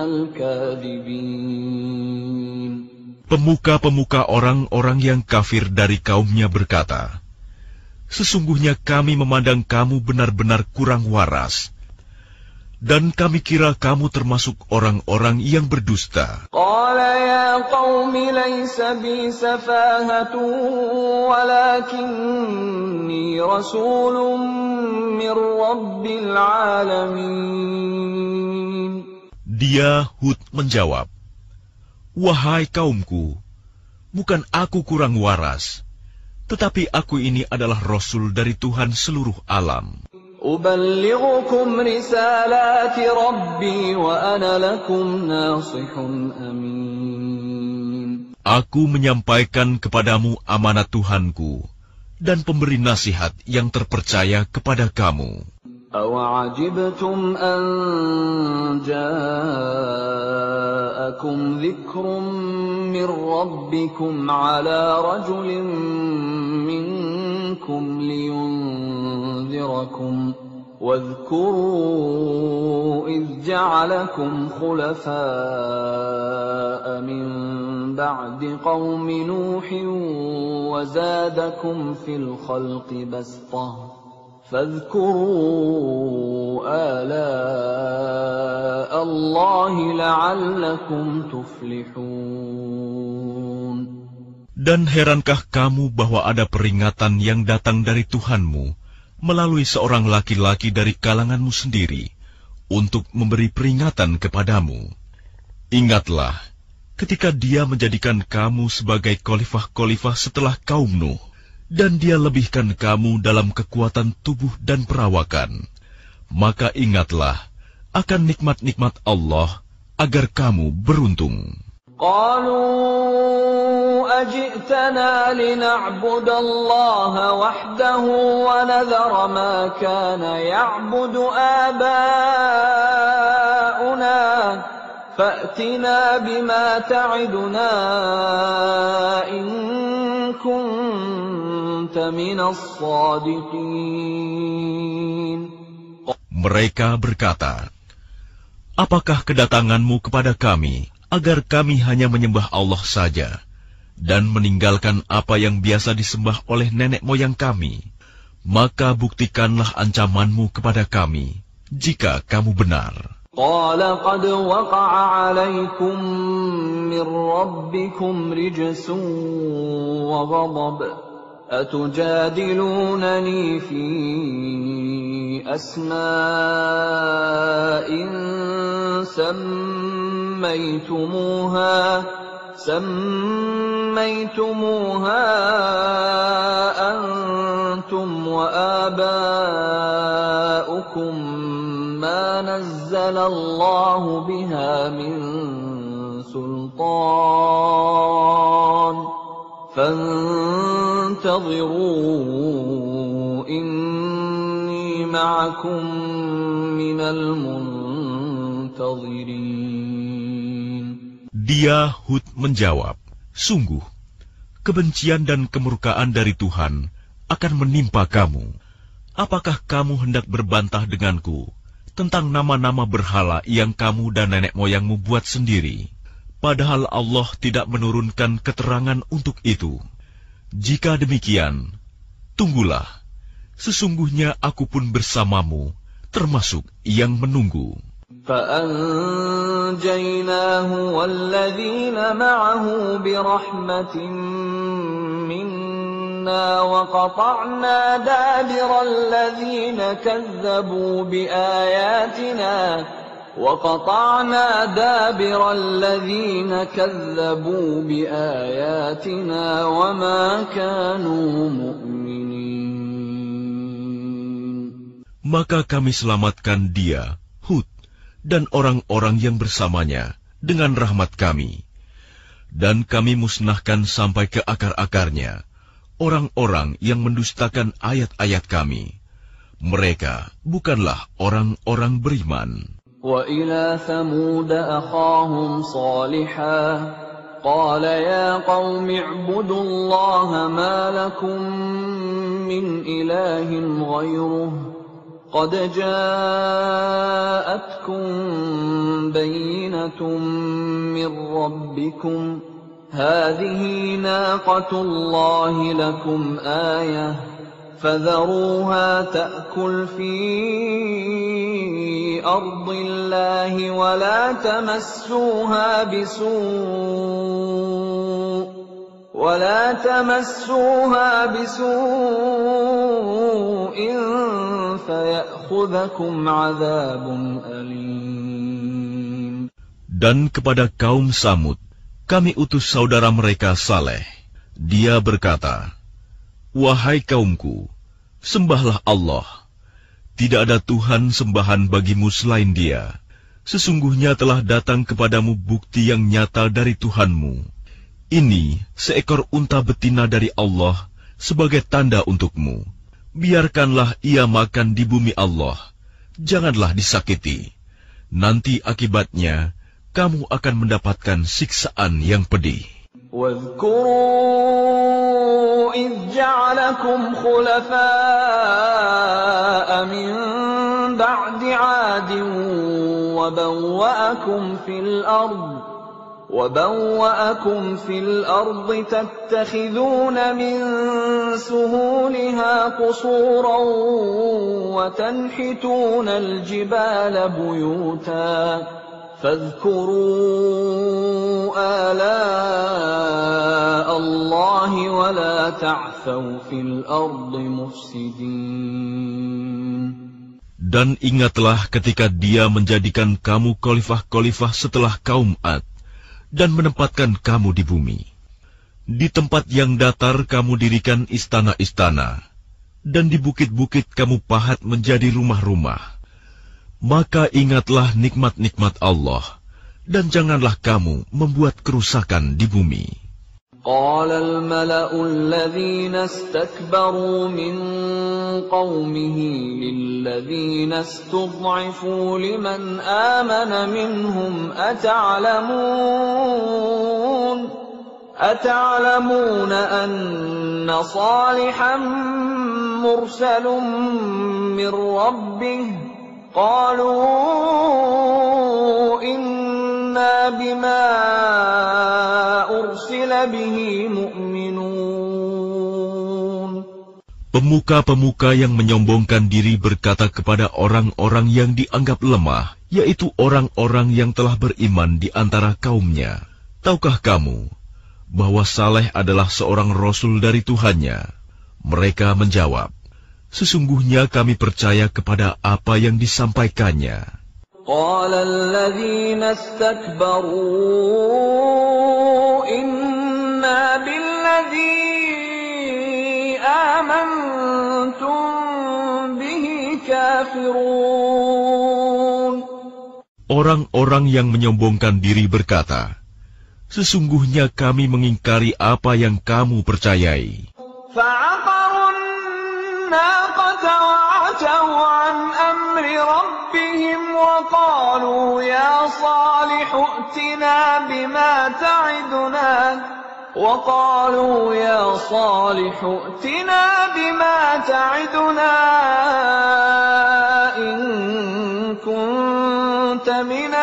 الكاذبين. Pemuka-pemuka orang-orang yang kafir dari kaumnya berkata, "Sesungguhnya kami memandang kamu benar-benar kurang waras, dan kami kira kamu termasuk orang-orang yang berdusta." Qala ya qaumi laysa bi safahatun walakinni rasulun min rabbil alamin. Dia Hud menjawab, "Wahai kaumku, bukan aku kurang waras, tetapi aku ini adalah Rasul dari Tuhan seluruh alam. Uballighukum risalati Rabbi wa ana lakum nasihun amin. Aku menyampaikan kepadamu amanat Tuhanku dan pemberi nasihat yang terpercaya kepada kamu. Awa'ajibtum an ja'akum dhikrun min rabbikum ala rajulin minkum liyunzirakum wadhkuru idh ja'alakum khulafa'a min ba'di qawmi Nuhin wa zadakum fil khalqi bastah. فاذكروا آلاء الله لعلكم تفلحون. Dan herankah kamu bahwa ada peringatan yang datang dari Tuhanmu melalui seorang laki-laki dari kalanganmu sendiri untuk memberi peringatan kepadamu? Ingatlah ketika dia menjadikan kamu sebagai khalifah-khalifah setelah kaum Nuh, dan dia lebihkan kamu dalam kekuatan tubuh dan perawakan, maka ingatlah akan nikmat-nikmat Allah agar kamu beruntung. Qalu ajitana lina'budallaha wahdahu wa nadhara ma kana ya'budu aba'una fa'tina bima ta'iduna in kunta minas sadiqin. Mereka berkata, "Apakah kedatanganmu kepada kami agar kami hanya menyembah Allah saja dan meninggalkan apa yang biasa disembah oleh nenek moyang kami? Maka buktikanlah ancamanmu kepada kami jika kamu benar." قال قد وقع عليكم من ربكم رجس وغضب أتجادلونني في أسماء سميتموها سميتموها أنتم وآباؤكم ما نزل الله بها من سلطان فانتظروا إني معكم من المنتظرين. Dia Hud menjawab, sungguh, kebencian dan kemurkaan dari Tuhan akan menimpa kamu. Apakah kamu hendak berbantah denganku tentang nama-nama berhala yang kamu dan nenek moyangmu buat sendiri, padahal Allah tidak menurunkan keterangan untuk itu? Jika demikian, tunggulah, sesungguhnya aku pun bersamamu, termasuk yang menunggu. فأنجيناه والذين معه برحمة منا وقطعنا دابر الذين كذبوا بآياتنا وقطعنا دابر الذين كذبوا بآياتنا وما كانوا مؤمنين. Maka kami selamatkan dia, Hud, dan orang-orang yang bersamanya dengan rahmat kami. Dan kami musnahkan sampai ke akar-akarnya orang-orang yang mendustakan ayat-ayat kami. Mereka bukanlah orang-orang beriman. وَإِلَى ثَمُودَ أَخَاهُمْ صَالِحًا قَالَ يَا قَوْمِ اعْبُدُوا اللَّهَ مَا لَكُمْ مِنْ إِلَٰهٍ غَيْرُهُ قد جاءتكم بينة من ربكم هذه ناقة الله لكم آية فذروها تأكل في أرض الله ولا تمسوها بسوء ولا تمسوها بسوء فيأخذكم عذاب أليم. Dan kepada kaum Samud, kami utus saudara mereka Saleh. Dia berkata, wahai kaumku, sembahlah Allah. Tidak ada Tuhan sembahan bagimu selain Dia. Sesungguhnya telah datang kepadamu bukti yang nyata dari Tuhanmu. Ini seekor unta betina dari Allah sebagai tanda untukmu. Biarkanlah ia makan di bumi Allah. Janganlah disakiti. Nanti akibatnya kamu akan mendapatkan siksaan yang pedih. واذكروا إذ جعلكم خلفاء من بعد عاد وبوأكم في الأرض وبوأكم في الأرض تتخذون من سهولها قصورا وتنحتون الجبال بيوتا فاذكروا آلاء الله ولا تعثوا في الأرض مفسدين. Dan ingatlah ketika Dia menjadikan kamu khalifah-khalifah setelah kaum Ad dan menempatkan kamu di bumi. Di tempat yang datar kamu dirikan istana-istana, dan di bukit-bukit kamu pahat menjadi rumah-rumah. Maka ingatlah nikmat-nikmat Allah, dan janganlah kamu membuat kerusakan di bumi. قال الملأ الذين استكبروا من قومه للذين استضعفوا لمن آمن منهم أتعلمون أتعلمون أن صالحا مرسل من ربه قالوا إنا بما أرسل به مؤمنون. Pemuka-pemuka yang menyombongkan diri berkata kepada orang-orang yang dianggap lemah, yaitu orang-orang yang telah beriman di antara kaumnya. Tahukah kamu bahwa Saleh adalah seorang rasul dari Tuhannya? Mereka menjawab, sesungguhnya kami percaya kepada apa yang disampaikannya. Qala alladhina istakbaru inna billadhi amantum bihi kafirun. Orang-orang yang menyombongkan diri berkata, sesungguhnya kami mengingkari apa yang kamu percayai. فَعَقَرُوا النَّاقَةَ وَعَتَوْا عَنْ أَمْرِ رَبِّهِمْ وَقَالُوا يَا صَالِحُ ائْتِنَا بِمَا تَعِدُنَا وَقَالُوا يَا صَالِحُ ائْتِنَا بِمَا تَعِدُنَا إِن كُنتَ مِنَ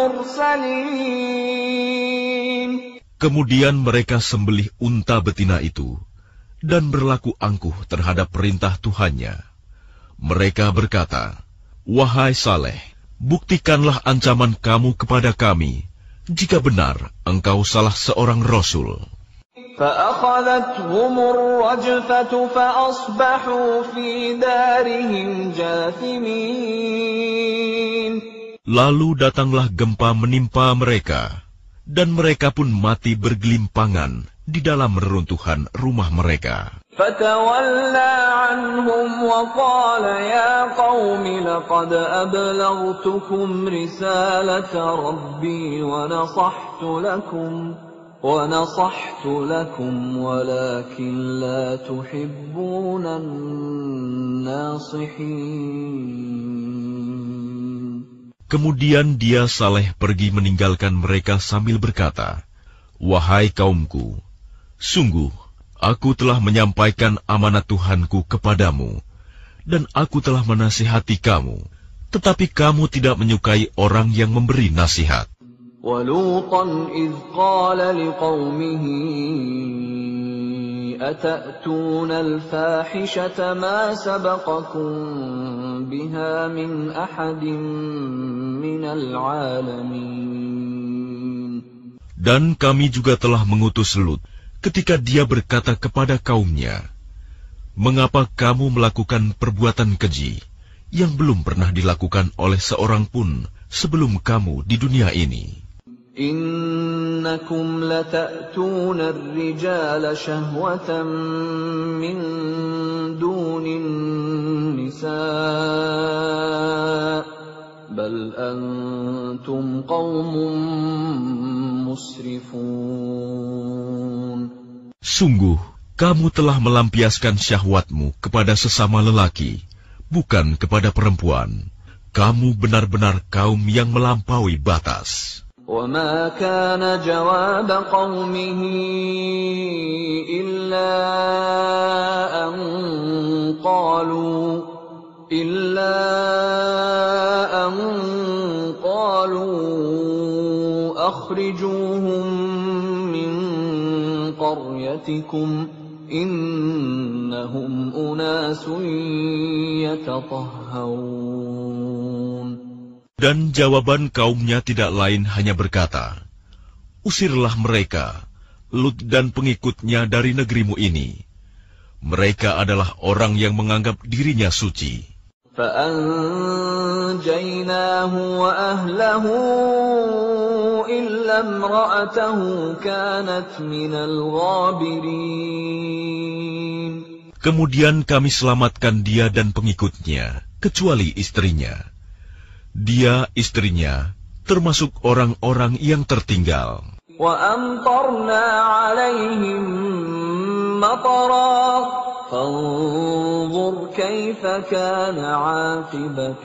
الْمُرْسَلِينَ. Kemudian mereka sembelih unta betina itu dan berlaku angkuh terhadap perintah Tuhannya. Mereka berkata, wahai Saleh, buktikanlah ancaman kamu kepada kami, jika benar engkau salah seorang rasul. فَأَخَذَتْهُمُ الرَّجْفَةُ فَأَصْبَحُوا فِي دَارِهِمْ جَاثِمِينَ. Lalu datanglah gempa menimpa mereka, dan mereka pun mati bergelimpangan di dalam reruntuhan rumah mereka. فَتَوَلَّى عَنْهُمْ وَقَالَ يَا قَوْمِ لَقَدْ أَبْلَغْتُكُمْ رِسَالَةَ رَبِّي وَنَصَحْتُ لَكُمْ وَنَصَحْتُ لَكُمْ وَلَكِنْ لَا تُحِبُّونَ النَّاصِحِينَ. Kemudian dia Saleh pergi meninggalkan mereka sambil berkata, wahai kaumku, sungguh aku telah menyampaikan amanat Tuhanku kepadamu, dan aku telah menasihati kamu, tetapi kamu tidak menyukai orang yang memberi nasihat. وَلُوطًا إِذْ قَالَ لِقَوْمِهِ أَتَأْتُونَ الْفَاحِشَةَ مَا سَبَقَكُمْ بِهَا مِنْ أَحَدٍ مِنَ الْعَالَمِينَ. Dan kami juga telah mengutus Lut ketika dia berkata kepada kaumnya, mengapa kamu melakukan perbuatan keji yang belum pernah dilakukan oleh seorang pun sebelum kamu di dunia ini? Innakum lata'tuna ar-rijala shahwatan min dunin nisa' bal antum qaumun musrifun. Sungguh, kamu telah melampiaskan syahwatmu kepada sesama lelaki, bukan kepada perempuan. Kamu benar-benar kaum yang melampaui batas. وَمَا كَانَ جَوَابَ قَوْمِهِ إِلَّا أَن قَالُوا إِلَّا أَن قَالُوا أَخْرِجُوهُم مِّن قَرْيَتِكُمْ إِنَّهُمْ أُنَاسٌ يَتَطَهَّرُونَ. Dan jawaban kaumnya tidak lain hanya berkata, usirlah mereka, Lut dan pengikutnya dari negerimu ini. Mereka adalah orang yang menganggap dirinya suci. فَأَنْجَيْنَاهُ وَأَهْلَهُ إِلَّا امْرَأَتَهُ كَانَتْ مِنَ الْغَابِرِينَ. Kemudian kami selamatkan dia dan pengikutnya, kecuali istrinya. Dia, istrinya, termasuk orang-orang yang tertinggal. وَأَمْطَرْنَا عَلَيْهِمْ مَطَرًا فَانظُرْ كَيْفَ كَانَ عَاقِبَةُ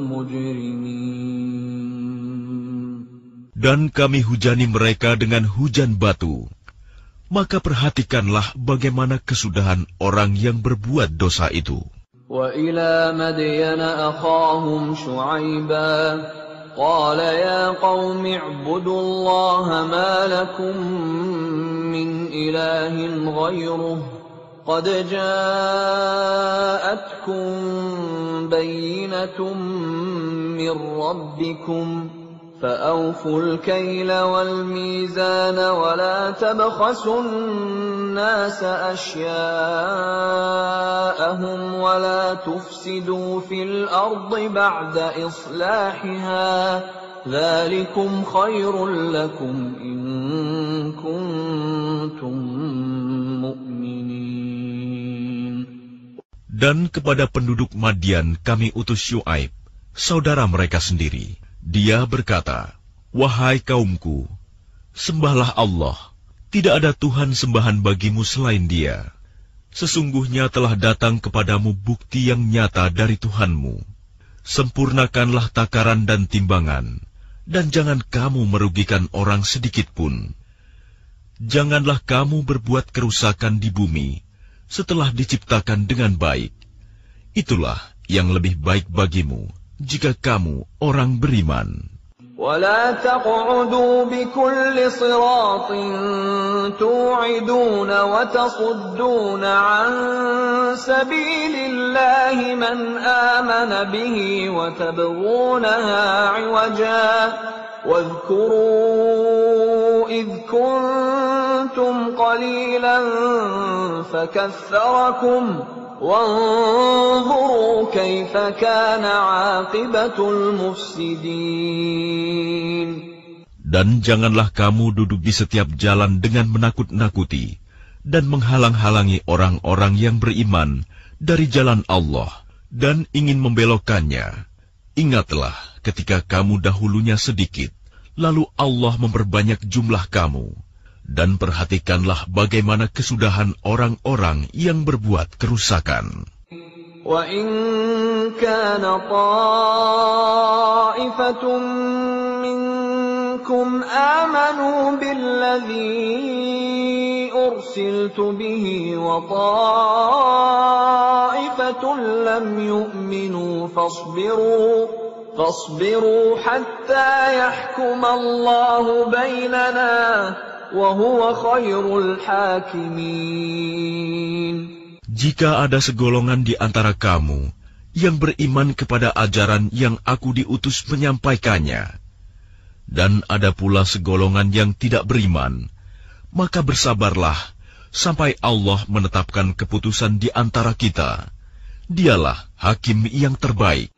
الْمُجْرِمِينَ. Dan kami hujani mereka dengan hujan batu. Maka perhatikanlah bagaimana kesudahan orang yang berbuat dosa itu. وَإِلَى مَدْيَنَ أَخَاهُمْ شُعَيْبًا قَالَ يَا قَوْمِ اعْبُدُوا اللَّهَ مَا لَكُمْ مِنْ إِلَٰهٍ غَيْرُهُ قد جاءتكم بينة من ربكم فأوفوا الكيل والميزان ولا تبخسوا الناس أشياءهم ولا تفسدوا في الأرض بعد إصلاحها ذلكم خير لكم إن كنتم مؤمنين. Dan kepada penduduk Madian kami utus Syuaib, saudara mereka sendiri. Dia berkata, "Wahai kaumku, sembahlah Allah. Tidak ada Tuhan sembahan bagimu selain Dia. Sesungguhnya telah datang kepadamu bukti yang nyata dari Tuhanmu. Sempurnakanlah takaran dan timbangan, dan jangan kamu merugikan orang sedikit pun. Janganlah kamu berbuat kerusakan di bumi setelah diciptakan dengan baik. Itulah yang lebih baik bagimu jika kamu orang beriman." ولا تقعدوا بكل صراط توعدون وتصدون عن سبيل الله من آمن به وتبغونها عوجا واذكروا إذ كنتم قليلا فكثركم وانظروا كيف كان عاقبة المفسدين. Dan janganlah kamu duduk di setiap jalan dengan menakut-nakuti dan menghalang-halangi orang-orang yang beriman dari jalan Allah dan ingin membelokkannya. Ingatlah ketika kamu dahulunya sedikit, lalu Allah memperbanyak jumlah kamu. Dan perhatikanlah bagaimana kesudahan orang-orang yang berbuat kerusakan. وَإِنْ كَانَ طَائِفَةٌ مِّنكُمْ آمَنُوا بِالَّذِي أُرْسِلْتُ بِهِ وَطَائِفَةٌ لَّمْ يُؤْمِنُوا فَاصْبِرُوا فَاصْبِرُوا حَتَّى يَحْكُمَ اللَّهُ بَيْنَنَا وَهُوَ خَيْرُ الْحَاكِمِينَ. Jika ada segolongan di antara kamu yang beriman kepada ajaran yang aku diutus menyampaikannya, dan ada pula segolongan yang tidak beriman, maka bersabarlah sampai Allah menetapkan keputusan di antara kita. Dialah hakim yang terbaik.